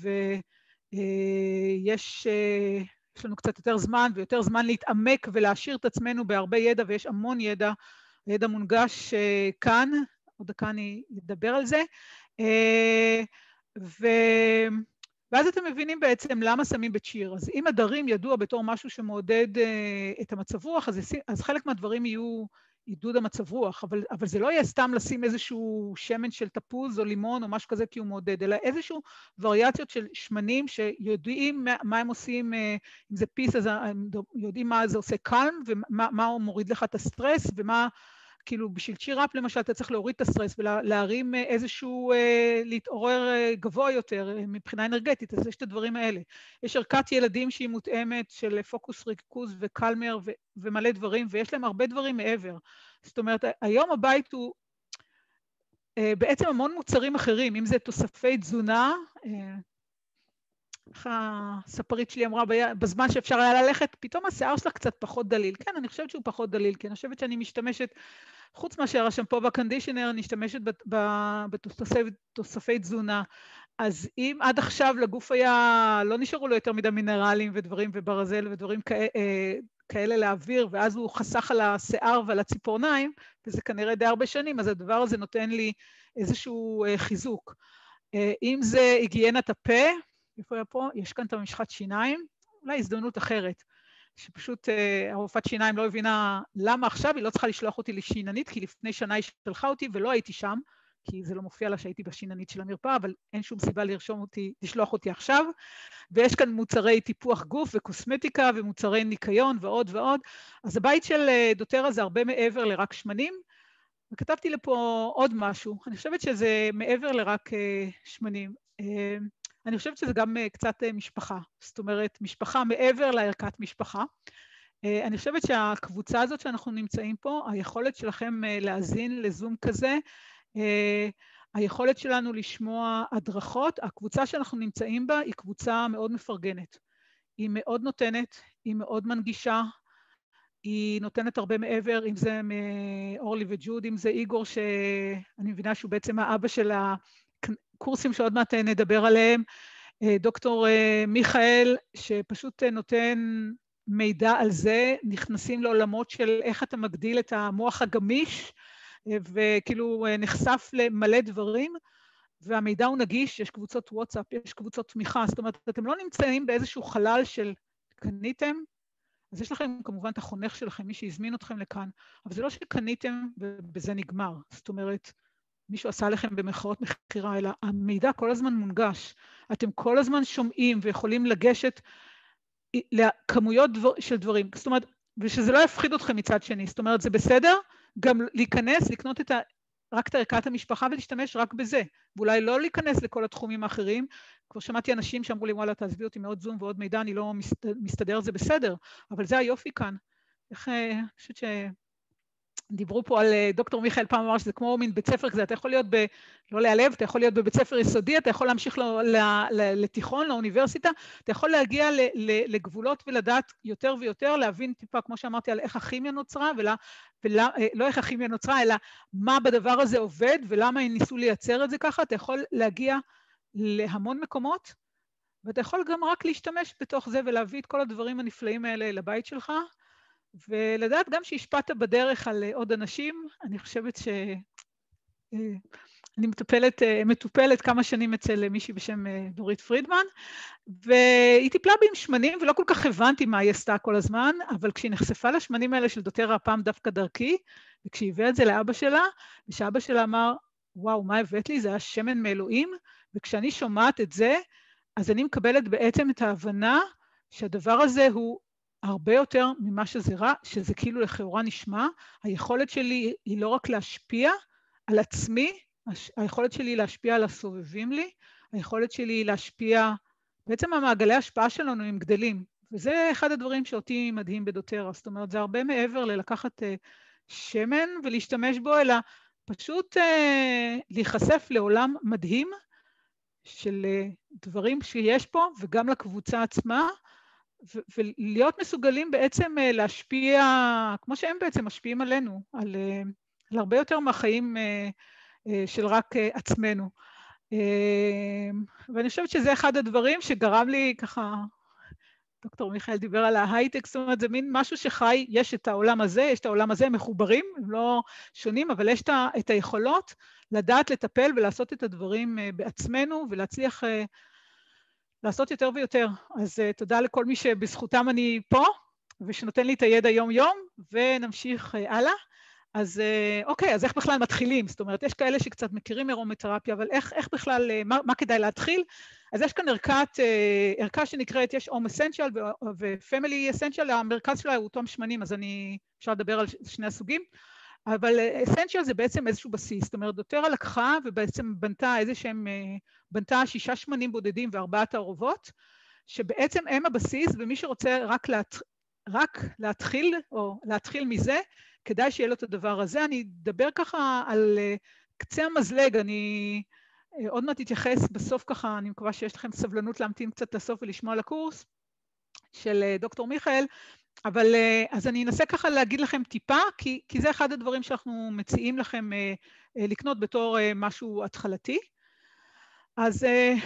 ויש לנו קצת יותר זמן, ויותר זמן להתעמק ולהשאיר את עצמנו בהרבה ידע, ויש המון ידע מונגש כאן, עוד דקה אני אדבר על זה, ואז אתם מבינים בעצם למה שמים בצ'יר. אז אם הדרים ידוע בתור משהו שמעודד את המצב רוח, אז חלק מהדברים יהיו עידוד המצב רוח, אבל זה לא יהיה סתם לשים איזשהו שמן של תפוז או לימון או משהו כזה כי הוא מעודד, אלא איזשהו וריאציות של שמנים שיודעים מה הם עושים, אם זה פיס, אז הם יודעים מה זה עושה קלם, ומה הוא מוריד לך את הסטרס, ומה, כאילו בשביל צ'יר אפ למשל, אתה צריך להוריד את הסטרס ולהרים איזשהו, להתעורר גבוה יותר מבחינה אנרגטית, אז יש את הדברים האלה. יש ערכת ילדים שהיא מותאמת של פוקוס ריכוז וקלמר ומלא דברים, ויש להם הרבה דברים מעבר. זאת אומרת, היום הבית הוא בעצם המון מוצרים אחרים, אם זה תוספי תזונה, איך הספרית שלי אמרה, בזמן שאפשר היה ללכת, פתאום השיער שלך קצת פחות דליל. כן, אני חושבת שהוא פחות דליל, כי אני חושבת שאני משתמשת, חוץ מאשר השמפו והקונדישנר, אני משתמשת בתוספי תזונה. אז אם עד עכשיו לגוף היה, לא נשארו לו יותר מדי מינרלים ודברים וברזל ודברים כאלה לאוויר, ואז הוא חסך על השיער ועל הציפורניים, וזה כנראה די הרבה שנים, אז הדבר הזה נותן לי איזשהו חיזוק. אם זה היגיינת הפה, איפה היה פה? יש כאן את המשחת שיניים, אולי הזדמנות אחרת, שפשוט הרופאת שיניים לא הבינה למה עכשיו, היא לא צריכה לשלוח אותי לשיננית, כי לפני שנה היא שלחה אותי ולא הייתי שם, כי זה לא מופיע לה שהייתי בשיננית של המרפאה, אבל אין שום סיבה לשלוח אותי עכשיו, ויש כאן מוצרי טיפוח גוף וקוסמטיקה ומוצרי ניקיון ועוד ועוד, אז הבית של דוטרה זה הרבה מעבר לרק שמנים, וכתבתי לפה עוד משהו, אני חושבת שזה מעבר לרק שמנים, אני חושבת שזה גם קצת משפחה, זאת אומרת, משפחה מעבר לערכת משפחה. אני חושבת שהקבוצה הזאת שאנחנו נמצאים פה, היכולת שלכם להאזין לזום כזה, היכולת שלנו לשמוע הדרכות, הקבוצה שאנחנו נמצאים בה היא קבוצה מאוד מפרגנת. היא מאוד נותנת, היא מאוד מנגישה, היא נותנת הרבה מעבר, אם זה מאורלי וג'וד, אם זה איגור, שאני מבינה שהוא בעצם האבא של קורסים שעוד מעט נדבר עליהם, דוקטור מיכאל, שפשוט נותן מידע על זה, נכנסים לעולמות של איך אתה מגדיל את המוח הגמיש, וכאילו נחשף למלא דברים, והמידע הוא נגיש, יש קבוצות וואטסאפ, יש קבוצות תמיכה, זאת אומרת, אתם לא נמצאים באיזשהו חלל של קניתם, אז יש לכם כמובן את החונך שלכם, מי שהזמין אתכם לכאן, אבל זה לא שקניתם ובזה נגמר, זאת אומרת, מישהו עשה לכם במחאות מחירה, אלא המידע כל הזמן מונגש. אתם כל הזמן שומעים ויכולים לגשת לכמויות של דברים. זאת אומרת, ושזה לא יפחיד אתכם מצד שני. זאת אומרת, זה בסדר גם להיכנס, לקנות רק את ערכת המשפחה ולהשתמש רק בזה. ואולי לא להיכנס לכל התחומים האחרים. כבר שמעתי אנשים שאמרו לי, וואלה, תעזבי אותי מאוד זום ועוד מידע, אני לא מסתדר, זה בסדר. אבל זה היופי כאן. איך, אני חושבת דיברו פה על דוקטור מיכאל פעם אמר שזה כמו מין בית ספר כזה, אתה יכול להיות לא להיעלב, אתה יכול להיות בבית ספר יסודי, אתה יכול להמשיך לתיכון, לאוניברסיטה, אתה יכול להגיע לגבולות ולדעת יותר ויותר, להבין טיפה, כמו שאמרתי, על איך הכימיה נוצרה, לא איך הכימיה נוצרה, אלא מה בדבר הזה עובד, ולמה הם ניסו לייצר את זה ככה, אתה יכול להגיע להמון מקומות, ואתה יכול גם רק להשתמש בתוך זה, ולהביא את כל הדברים הנפלאים האלה לבית שלך, ולדעת גם שהשפעת בדרך על עוד אנשים. אני חושבת ש... אני מטופלת כמה שנים אצל מישהי בשם דורית פרידמן, והיא טיפלה בי עם שמנים, ולא כל כך הבנתי מה היא עשתה כל הזמן, אבל כשהיא נחשפה לשמנים האלה של דוטרה, הפעם דווקא דרכי, וכשהיא הביאה את זה לאבא שלה, ושאבא שלה אמר, וואו, מה הבאת לי? זה היה שמן מאלוהים, וכשאני שומעת את זה, אז אני מקבלת בעצם את ההבנה שהדבר הזה הוא הרבה יותר ממה שזה כאילו לכאורה נשמע. היכולת שלי היא לא רק להשפיע על עצמי, היכולת שלי להשפיע על הסובבים לי, היכולת שלי להשפיע, בעצם המעגלי ההשפעה שלנו הם גדלים, וזה אחד הדברים שאותי מדהים בדוטרה. זאת אומרת, זה הרבה מעבר ללקחת שמן ולהשתמש בו, אלא פשוט להיחשף לעולם מדהים של דברים שיש פה, וגם לקבוצה עצמה, ולהיות מסוגלים בעצם להשפיע, כמו שהם בעצם משפיעים עלינו, על הרבה יותר מהחיים של רק עצמנו. ואני חושבת שזה אחד הדברים שגרם לי ככה, דוקטור מיכאל דיבר על ההייטק, זאת אומרת, זה מין משהו שחי, יש את העולם הזה, יש את העולם הזה, מחוברים, הם לא שונים, אבל יש את היכולות לדעת לטפל ולעשות את הדברים בעצמנו, ולהצליח לעשות יותר ויותר. אז תודה לכל מי שבזכותם אני פה, ושנותן לי את הידע יום-יום, ונמשיך הלאה. אז אוקיי, אז איך בכלל מתחילים? זאת אומרת, יש כאלה שקצת מכירים ארומתרפיה, אבל איך בכלל, מה כדאי להתחיל? אז יש כאן ערכה שנקראת, יש Home Essential ו-Family Essential, המרכז שלה הוא אותם שמנים, אז אפשר לדבר על שני הסוגים, אבל Essential זה בעצם איזשהו בסיס, זאת אומרת, דוטרה לקחה ובעצם בנתה 6 שמנים בודדים ו4 תערובות, שבעצם הם הבסיס, ומי שרוצה רק להתחיל, או להתחיל מזה, כדאי שיהיה לו את הדבר הזה. אני אדבר ככה על קצה המזלג, אני עוד מעט אתייחס בסוף ככה, אני מקווה שיש לכם סבלנות להמתין קצת לסוף ולשמוע על הקורס של דוקטור מיכאל, אבל אז אני אנסה ככה להגיד לכם טיפה, כי זה אחד הדברים שאנחנו מציעים לכם לקנות בתור משהו התחלתי. אז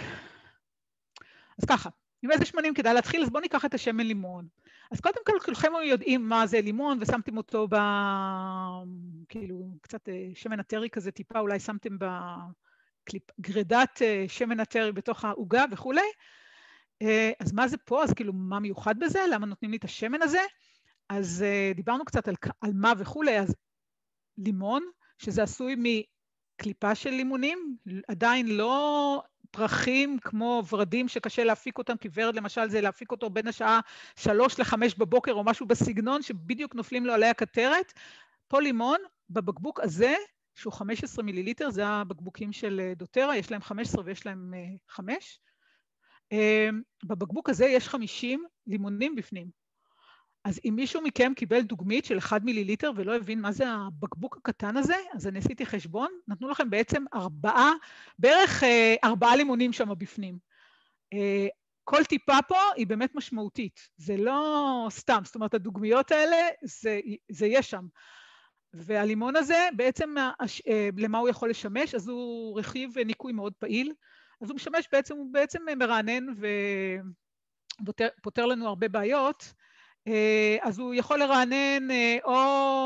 ככה, עם איזה שמנים כדאי להתחיל, אז בואו ניקח את השמן לימון. אז קודם כל, כולכם יודעים מה זה לימון, ושמתם אותו כאילו, קצת שמן אתרי כזה, טיפה אולי שמתם גרידת שמן אתרי בתוך העוגה וכו'. אז מה זה פה? אז כאילו, מה מיוחד בזה? למה נותנים לי את השמן הזה? אז דיברנו קצת על מה וכו'. אז לימון, שזה עשוי מקליפה של לימונים, עדיין לא פרחים כמו ורדים שקשה להפיק אותם, כי ורד למשל זה להפיק אותו בין השעה 3 ל-5 בבוקר או משהו בסגנון שבדיוק נופלים לו עלי הכתרת. פה לימון בבקבוק הזה, שהוא 15 מיליליטר, זה הבקבוקים של דוטרה, יש להם 15 ויש להם 5. בבקבוק הזה יש 50 לימונים בפנים. אז אם מישהו מכם קיבל דוגמית של 1 מיליליטר ולא הבין מה זה הבקבוק הקטן הזה, אז אני עשיתי חשבון, נתנו לכם בעצם בערך 4 לימונים שם בפנים. כל טיפה פה היא באמת משמעותית, זה לא סתם, זאת אומרת הדוגמיות האלה, זה יש שם. והלימון הזה בעצם, למה הוא יכול לשמש? אז הוא רכיב ניקוי מאוד פעיל, אז הוא משמש בעצם, הוא בעצם מרענן ופותר לנו הרבה בעיות, אז הוא יכול לרענן או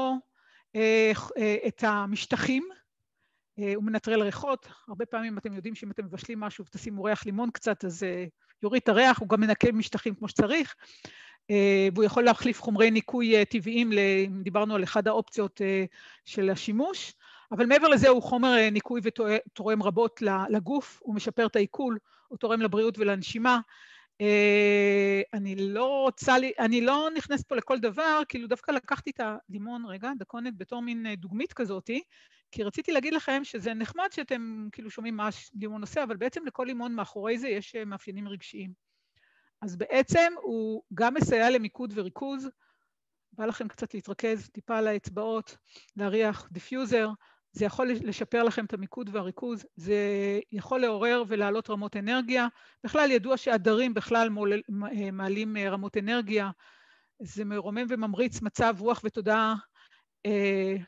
את המשטחים, הוא מנטרל ריחות, הרבה פעמים אתם יודעים שאם אתם מבשלים משהו ותשימו ריח לימון קצת, אז יוריד את הריח, הוא גם מנקה משטחים כמו שצריך, והוא יכול להחליף חומרי ניקוי טבעיים, דיברנו על אחד האופציות של השימוש, אבל מעבר לזה הוא חומר ניקוי ותורם רבות לגוף, הוא משפר את העיכול, הוא תורם לבריאות ולנשימה, אני לא נכנסת פה לכל דבר, כאילו דווקא לקחתי את הלימון, דקונת בתור מין דוגמית כזאתי, כי רציתי להגיד לכם שזה נחמד שאתם כאילו שומעים מה לימון עושה, אבל בעצם לכל לימון מאחורי זה יש מאפיינים רגשיים. אז בעצם הוא גם מסייע למיקוד וריכוז, בא לכם קצת להתרכז, טיפה על האצבעות, להריח, דיפיוזר, זה יכול לשפר לכם את המיקוד והריכוז, זה יכול לעורר ולהעלות רמות אנרגיה, בכלל ידוע שהדרים בכלל מעלים רמות אנרגיה, זה מרומם וממריץ מצב רוח ותודעה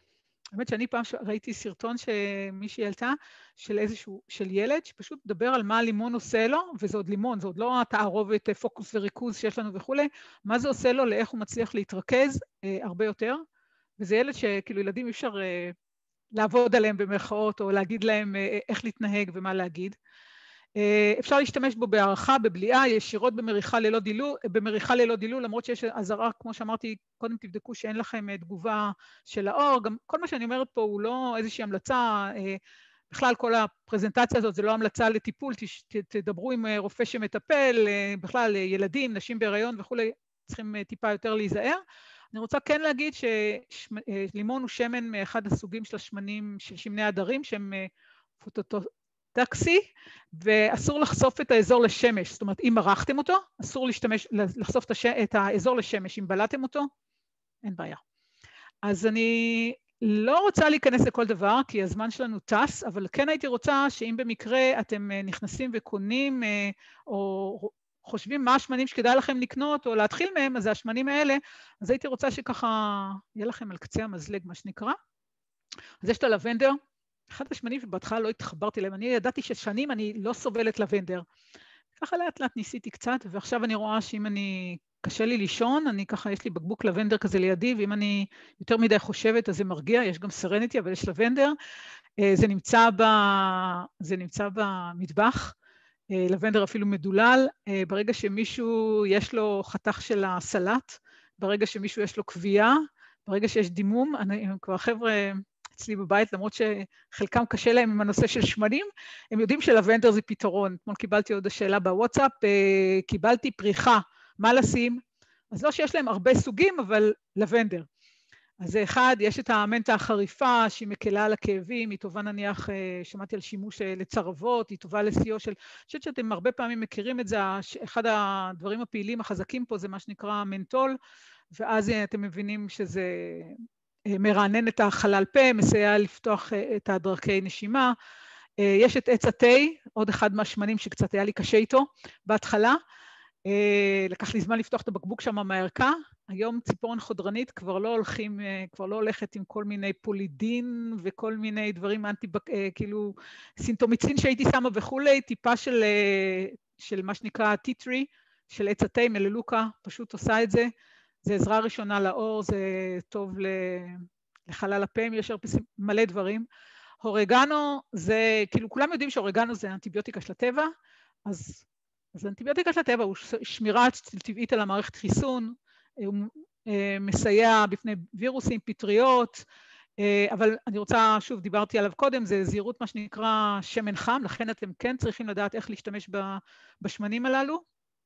האמת שאני פעם ראיתי סרטון שמישהי העלתה של ילד שפשוט מדבר על מה הלימון עושה לו, וזה עוד לימון, זה עוד לא התערובת, פוקוס וריכוז שיש לנו וכולי, מה זה עושה לו, לאיך הוא מצליח להתרכז הרבה יותר, וזה ילד שכאילו ילדים אי אפשר לעבוד עליהם במרכאות, או להגיד להם איך להתנהג ומה להגיד. אפשר להשתמש בו בהערכה, בבליעה, ישירות במריחה ללא דילול, למרות שיש אזהרה, כמו שאמרתי, קודם תבדקו שאין לכם תגובה של האור, גם כל מה שאני אומרת פה הוא לא איזושהי המלצה, בכלל כל הפרזנטציה הזאת זה לא המלצה לטיפול, תדברו עם רופא שמטפל, בכלל ילדים, נשים בהיריון וכולי, צריכים טיפה יותר להיזהר. אני רוצה כן להגיד שלימון הוא שמן מאחד הסוגים של השמנים של שמני הדרים, שהם פוטוטוקסי, ואסור לחשוף את האזור לשמש. זאת אומרת, אם מרחתם אותו, אסור לחשוף את האזור לשמש. אם בלעתם אותו, אין בעיה. אז אני לא רוצה להיכנס לכל דבר, כי הזמן שלנו טס, אבל כן הייתי רוצה שאם במקרה אתם נכנסים וקונים, או חושבים מה השמנים שכדאי לכם לקנות, או להתחיל מהם, אז השמנים האלה, אז הייתי רוצה שככה יהיה לכם על קצה המזלג, מה שנקרא. אז יש את הלבנדר, אחד השמנים שבהתחלה לא התחברתי להם, אני ידעתי ששנים אני לא סובלת לבנדר. ככה לאט לאט ניסיתי קצת, ועכשיו אני רואה שאם אני, קשה לי לישון, אני ככה, יש לי בקבוק לבנדר כזה לידי, ואם אני יותר מדי חושבת, אז זה מרגיע, יש גם סרניטי, אבל יש לבנדר. זה נמצא במטבח, לבנדר אפילו מדולל, ברגע שמישהו יש לו חתך של הסלט, ברגע שמישהו יש לו כוויה, ברגע שיש דימום, כבר חבר'ה אצלי בבית, למרות שחלקם קשה להם עם הנושא של שמנים, הם יודעים שלבנדר זה פתרון. אתמול קיבלתי עוד השאלה בוואטסאפ, קיבלתי פריחה, מה לשים? אז לא שיש להם הרבה סוגים, אבל לבנדר. אז אחד, יש את המנטה החריפה, שהיא מקלה על הכאבים, היא טובה נניח, שמעתי על שימוש לצרבות, היא טובה לסיוע של, אני חושבת שאתם הרבה פעמים מכירים את זה, אחד הדברים הפעילים החזקים פה זה מה שנקרא מנטול, ואז אתם מבינים שזה מרענן את החלל פה, מסייע לפתוח את הדרכי נשימה. יש את עץ התה, עוד אחד מהשמנים שקצת היה לי קשה איתו בהתחלה, לקח לי זמן לפתוח את הבקבוק שם מהערכה, היום ציפורן חודרנית כבר לא הולכת עם כל מיני פולידין וכל מיני דברים כאילו סינטומיצין שהייתי שמה וכולי, טיפה של מה שנקרא טיטרי, של עץ התה, מללוקה, פשוט עושה את זה, זה עזרה ראשונה לאור, זה טוב לחלל הפה, יש מלא דברים. אורגנו זה, כאילו כולם יודעים שאורגנו זה אנטיביוטיקה של הטבע, אז אנטיביוטיקה של הטבע הוא שמירה טבעית על המערכת חיסון, הוא מסייע בפני וירוסים, פטריות, אבל אני רוצה, שוב, דיברתי עליו קודם, זה זהירות מה שנקרא שמן חם, לכן אתם כן צריכים לדעת איך להשתמש בשמנים הללו.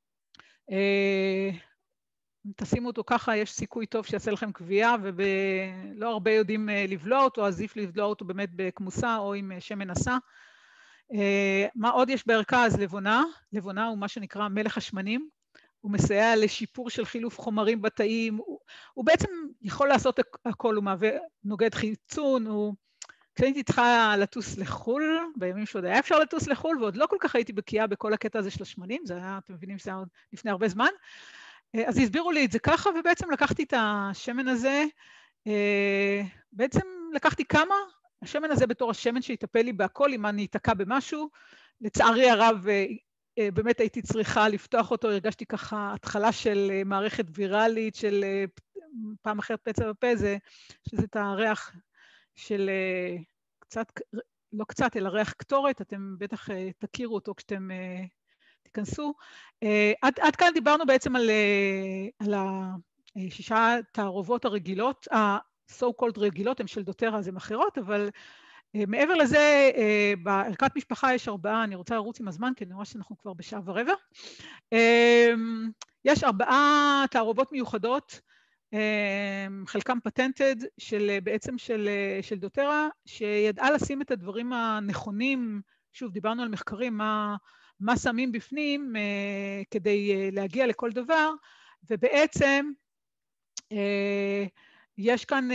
תשימו אותו ככה, יש סיכוי טוב שיעשה לכם כוויה, ולא הרבה יודעים לבלוע אותו, אז עדיף לבלוע אותו באמת בכמוסה או עם שמן עשה. מה עוד יש בערכה? אז לבונה הוא מה שנקרא מלך השמנים, הוא מסייע לשיפור של חילוף חומרים בתאים, הוא בעצם יכול לעשות הכל, הוא מהווה נוגד חיצון, כשהייתי צריכה לטוס לחול, בימים שעוד היה אפשר לטוס לחול, ועוד לא כל כך הייתי בקיאה בכל הקטע הזה של השמנים, זה היה, אתם מבינים שזה היה לפני הרבה זמן, אז הסבירו לי את זה ככה, ובעצם לקחתי את השמן הזה, בעצם לקחתי כמה, השמן הזה בתור השמן שיטפל לי בהכל, אם אני אתקע במשהו, לצערי הרב, באמת הייתי צריכה לפתוח אותו, הרגשתי ככה התחלה של מערכת ויראלית, של פעם אחרת פצע בפה, שזה את הריח של קצת, לא קצת, אלא ריח קטורת, אתם בטח תכירו אותו כשאתם תיכנסו. עד כאן דיברנו בעצם על השישה תערובות הרגילות, ה-so called רגילות, הן של דוטרה, אז הן אחרות, אבל מעבר לזה, בערכת משפחה יש 4, אני רוצה לרוץ עם הזמן, כי אני רואה שאנחנו כבר בשעה ורבע. יש 4 תערובות מיוחדות, חלקם פטנטד, בעצם של דוטרה, שידעה לשים את הדברים הנכונים, שוב, דיברנו על מחקרים, מה שמים בפנים כדי להגיע לכל דבר, ובעצם יש כאן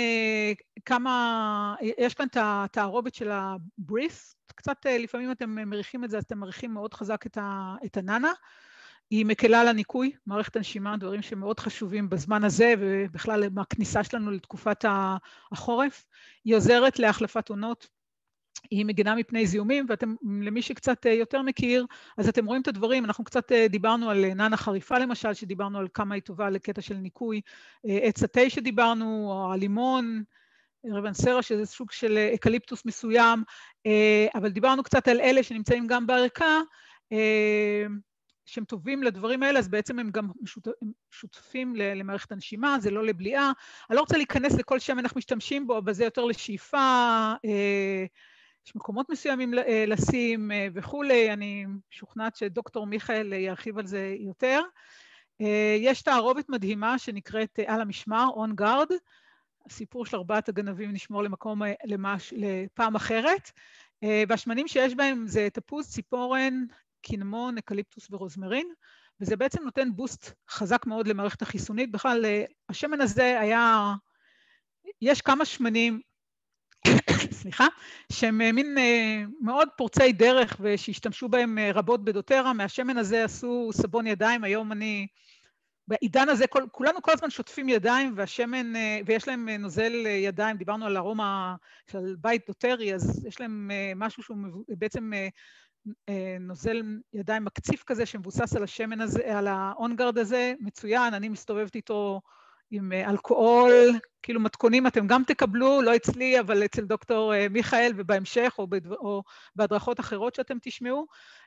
יש כאן את התערובת של הבריף, קצת לפעמים אתם מריחים את זה, אז אתם מריחים מאוד חזק את הננה, היא מקלה על הניקוי, מערכת הנשימה, דברים שמאוד חשובים בזמן הזה, ובכלל מהכניסה שלנו לתקופת החורף. היא עוזרת להחלפת עונות, היא מגינה מפני זיהומים, ואתם, למי שקצת יותר מכיר, אז אתם רואים את הדברים, אנחנו קצת דיברנו על ננה חריפה למשל, שדיברנו על כמה היא טובה לקטע של ניקוי, עץ התה שדיברנו, או הלימון, רבנסרה, שזה סוג של אקליפטוס מסוים, אבל דיברנו קצת על אלה שנמצאים גם בערכה, שהם טובים לדברים האלה, אז בעצם הם גם שותפים למערכת הנשימה, זה לא לבליעה. אני לא רוצה להיכנס לכל שם אנחנו משתמשים בו, אבל זה יותר לשאיפה, יש מקומות מסוימים לשים וכולי, אני משוכנעת שדוקטור מיכאל ירחיב על זה יותר. יש תערובת מדהימה שנקראת על המשמר, on guard, הסיפור של 4 הגנבים נשמור לפעם אחרת, והשמנים שיש בהם זה תפוז, ציפורן, קינמון, אקליפטוס ורוזמרין, וזה בעצם נותן בוסט חזק מאוד למערכת החיסונית. בכלל, השמן הזה היה, יש כמה שמנים, סליחה, שהם מין מאוד פורצי דרך ושהשתמשו בהם רבות בדוטרה, מהשמן הזה עשו סבון ידיים, היום אני, בעידן הזה כולנו כל הזמן שוטפים ידיים, והשמן, ויש להם נוזל ידיים, דיברנו על ארומה של בית דוטרי, אז יש להם משהו שהוא בעצם נוזל ידיים מקציף כזה, שמבוסס על השמן הזה, על האונגרד הזה, מצוין, אני מסתובבת איתו עם אלכוהול, כאילו מתכונים אתם גם תקבלו, לא אצלי, אבל אצל דוקטור מיכאל ובהמשך, או בהדרכות אחרות שאתם תשמעו.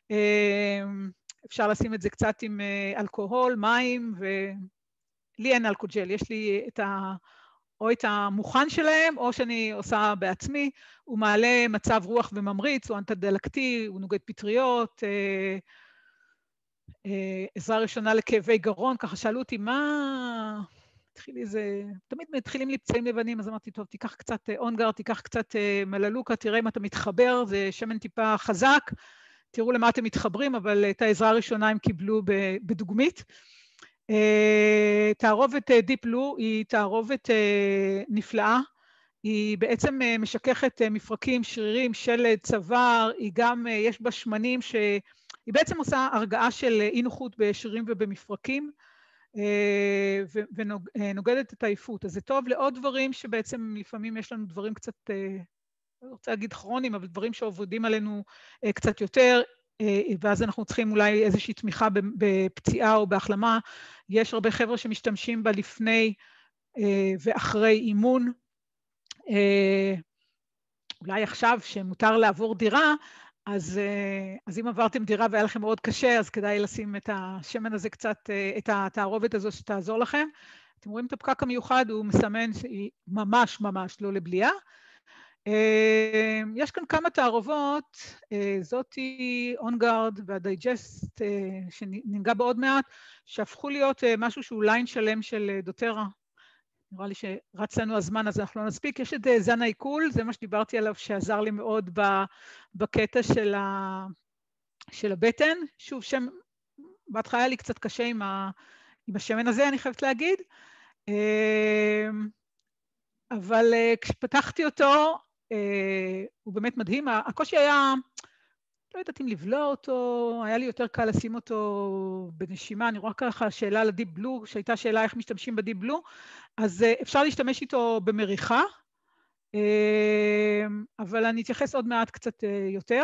אפשר לשים את זה קצת עם אלכוהול, מים, ולי אין אלכוג'ל, יש לי או את המוכן שלהם, או שאני עושה בעצמי, הוא מעלה מצב רוח וממריץ, הוא אנטי-דלקתי, הוא נוגד פטריות, עזרה ראשונה לכאבי גרון, ככה שאלו אותי, מה... תמיד מתחילים לי פצעים לבנים, אז אמרתי, טוב, תיקח קצת אונגר, תיקח קצת מללוקה, תראה אם אתה מתחבר, זה שמן טיפה חזק, תראו למה אתם מתחברים, אבל את העזרה הראשונה הם קיבלו בדוגמית. תערובת דיפ בלו היא תערובת נפלאה, היא בעצם משככת מפרקים, שרירים, שלד, צוואר, היא גם, יש בה שמנים היא בעצם עושה הרגעה של אי נוחות בשרירים ובמפרקים, ונוגדת את העייפות. אז זה טוב לעוד דברים שבעצם לפעמים יש לנו דברים קצת, לא רוצה להגיד כרוניים, אבל דברים שעובדים עלינו קצת יותר, ואז אנחנו צריכים אולי איזושהי תמיכה בפציעה או בהחלמה. יש הרבה חבר'ה שמשתמשים בה לפני ואחרי אימון. אולי עכשיו שמותר לעבור דירה, אז אם עברתם דירה והיה לכם מאוד קשה, אז כדאי לשים את השמן הזה קצת, את התערובת הזו שתעזור לכם. אתם רואים את הפקק המיוחד, הוא מסמן שהיא ממש ממש לא לבליעה. יש כאן כמה תערובות, זאתי, אונגרד והדייג'סט, שניגע בעוד מעט, שהפכו להיות משהו שהוא ליין שלם של דוטרה. נראה לי שרץ לנו הזמן, אז אנחנו לא נספיק. יש את זן העיכול, זה מה שדיברתי עליו, שעזר לי מאוד בקטע של הבטן. שוב, שם, בהתחלה היה לי קצת קשה עם השמן הזה, אני חייבת להגיד. אבל כשפתחתי אותו, הוא באמת מדהים. הקושי היה, לא יודעת אם לבלוע אותו, היה לי יותר קל לשים אותו בנשימה. אני רואה ככה שאלה על הדיפ בלו, שהייתה שאלה איך משתמשים בדיפ בלו, אז אפשר להשתמש איתו במריחה, אבל אני אתייחס עוד מעט קצת יותר.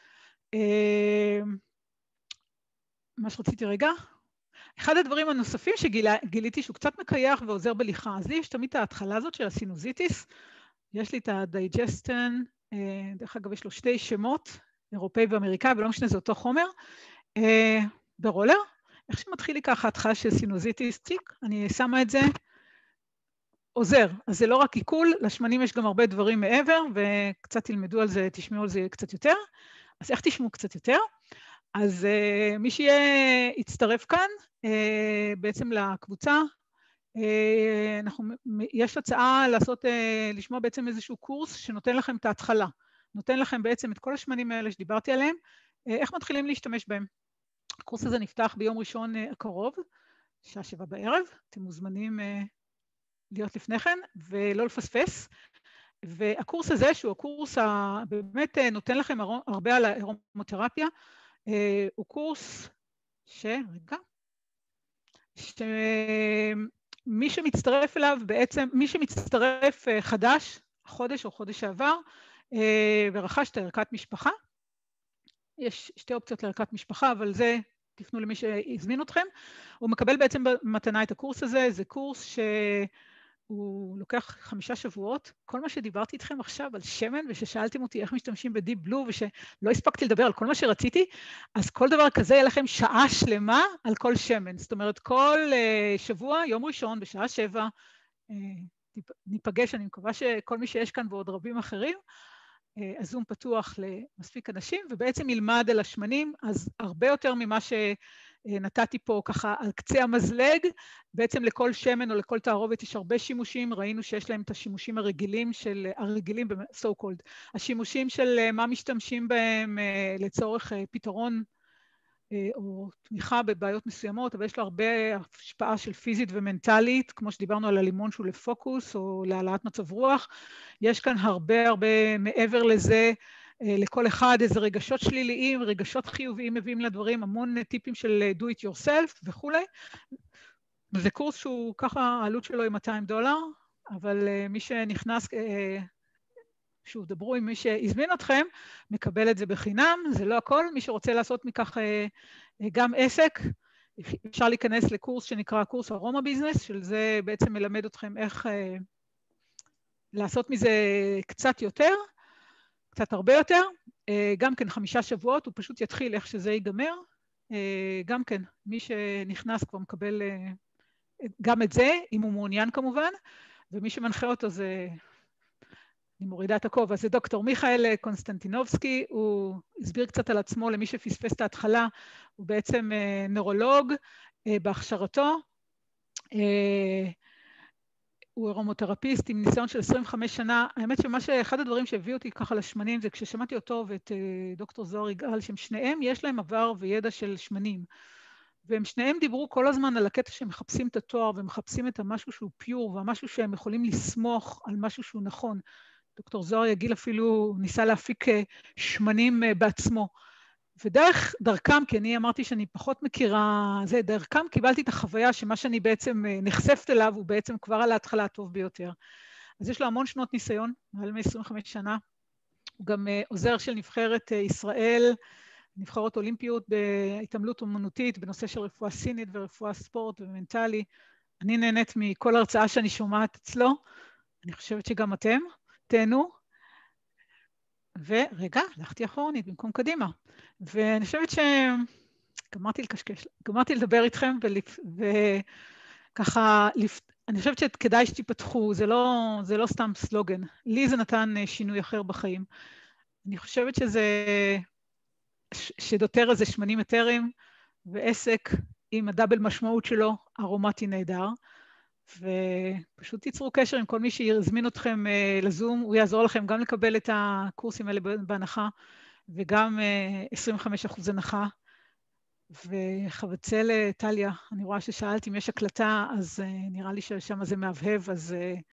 מה שרציתי רגע, אחד הדברים הנוספים שגיליתי שהוא קצת מקייח ועוזר בליחה, אז לי יש תמיד את ההתחלה הזאת של הסינוזיטיס, יש לי את הדייג'סטן, דרך אגב יש לו 2 שמות, אירופאי ואמריקאי, ולא משנה, זה אותו חומר, ברולר, איך שמתחיל לי ככה התחלה של סינוזיטיס טיק, אני שמה את זה, עוזר, אז זה לא רק עיכול, לשמנים יש גם הרבה דברים מעבר, וקצת תלמדו על זה, תשמעו על זה קצת יותר, אז איך תשמעו קצת יותר? אז מי שיצטרף כאן, בעצם לקבוצה, יש הצעה לשמוע בעצם איזשהו קורס שנותן לכם את ההתחלה, נותן לכם בעצם את כל השמנים האלה שדיברתי עליהם, איך מתחילים להשתמש בהם. הקורס הזה נפתח ביום ראשון הקרוב, שעה 7 בערב, אתם מוזמנים להיות לפני כן ולא לפספס, והקורס הזה שהוא הקורס באמת נותן לכם הרבה על האירומותרפיה, הוא קורס מי שמצטרף אליו בעצם, מי שמצטרף חדש, חודש או חודש שעבר, ורכש את ערכת משפחה, יש שתי אופציות לערכת משפחה, אבל זה תפנו למי שהזמין אתכם, הוא מקבל בעצם במתנה את הקורס הזה, זה קורס שהוא לוקח 5 שבועות, כל מה שדיברתי איתכם עכשיו על שמן, וששאלתם אותי איך משתמשים בדיפ בלו, ושלא הספקתי לדבר על כל מה שרציתי, אז כל דבר כזה יהיה לכם שעה שלמה על כל שמן, זאת אומרת כל שבוע, יום ראשון בשעה 7, ניפגש, אני מקווה שכל מי שיש כאן ועוד רבים אחרים, הזום פתוח למספיק אנשים, ובעצם ילמד על השמנים, אז הרבה יותר ממה שנתתי פה ככה על קצה המזלג, בעצם לכל שמן או לכל תערובת יש הרבה שימושים, ראינו שיש להם את השימושים הרגילים, so called, השימושים של מה משתמשים בהם לצורך פתרון, או תמיכה בבעיות מסוימות, אבל יש לו הרבה השפעה של פיזית ומנטלית, כמו שדיברנו על הלימון שהוא לפוקוס, או להעלאת מצב רוח. יש כאן הרבה מעבר לזה, לכל אחד איזה רגשות שליליים, רגשות חיוביים מביאים לדברים, המון טיפים של do it yourself וכו'. וזה קורס שהוא ככה, העלות שלו היא $200, אבל מי שנכנס, שוב, דברו עם מי שהזמין אתכם, מקבל את זה בחינם, זה לא הכל, מי שרוצה לעשות מכך גם עסק, אפשר להיכנס לקורס שנקרא קורס ארומה ביזנס, של זה בעצם מלמד אתכם איך לעשות מזה קצת יותר, קצת הרבה יותר, גם כן 5 שבועות, הוא פשוט יתחיל איך שזה ייגמר, גם כן, מי שנכנס כבר מקבל גם את זה, אם הוא מעוניין כמובן, ומי שמנחה אותו זה... אני מורידה את הכובע, זה דוקטור מיכאל קונסטנטינובסקי, הוא הסביר קצת על עצמו למי שפספס את ההתחלה, הוא בעצם נוירולוג בהכשרתו, הוא ארומותרפיסט עם ניסיון של 25 שנה, האמת אחד הדברים שהביאו אותי ככה לשמנים, זה כששמעתי אותו ואת דוקטור זוהר יגאל, שהם שניהם יש להם עבר וידע של שמנים, והם שניהם דיברו כל הזמן על הקטע שהם מחפשים את התואר, ומחפשים את המשהו שהוא פיור, והמשהו שהם יכולים לסמוך על משהו שהוא נכון, דוקטור זוהר יגיל אפילו ניסה להפיק שמנים בעצמו, ודרכם, כי אני אמרתי שאני פחות מכירה, דרכם קיבלתי את החוויה שמה שאני בעצם נחשפת אליו, הוא בעצם כבר על ההתחלה הטוב ביותר. אז יש לו המון שנות ניסיון, מעל 25 שנה, הוא גם עוזר של נבחרת ישראל, נבחרות אולימפיות בהתעמלות אומנותית, בנושא של רפואה סינית ורפואה ספורט ומנטלי. אני נהנית מכל הרצאה שאני שומעת אצלו, אני חושבת שגם אתם. תהנו, ורגע, הלכתי אחורנית במקום קדימה, ואני חושבת גמרתי לדבר איתכם, וככה, אני חושבת שכדאי שתיפתחו, זה לא סתם סלוגן, לי זה נתן שינוי אחר בחיים, אני חושבת שדוטרה זה שמנים אתרים, ועסק עם הדאבל משמעות שלו, ארומטי נהדר, ופשוט תיצרו קשר עם כל מי שיזמין אתכם לזום, הוא יעזור לכם גם לקבל את הקורסים האלה בהנחה, וגם 25% הנחה, וחבצל טליה, אני רואה ששאלת אם יש הקלטה, אז נראה לי ששם זה מהבהב, אז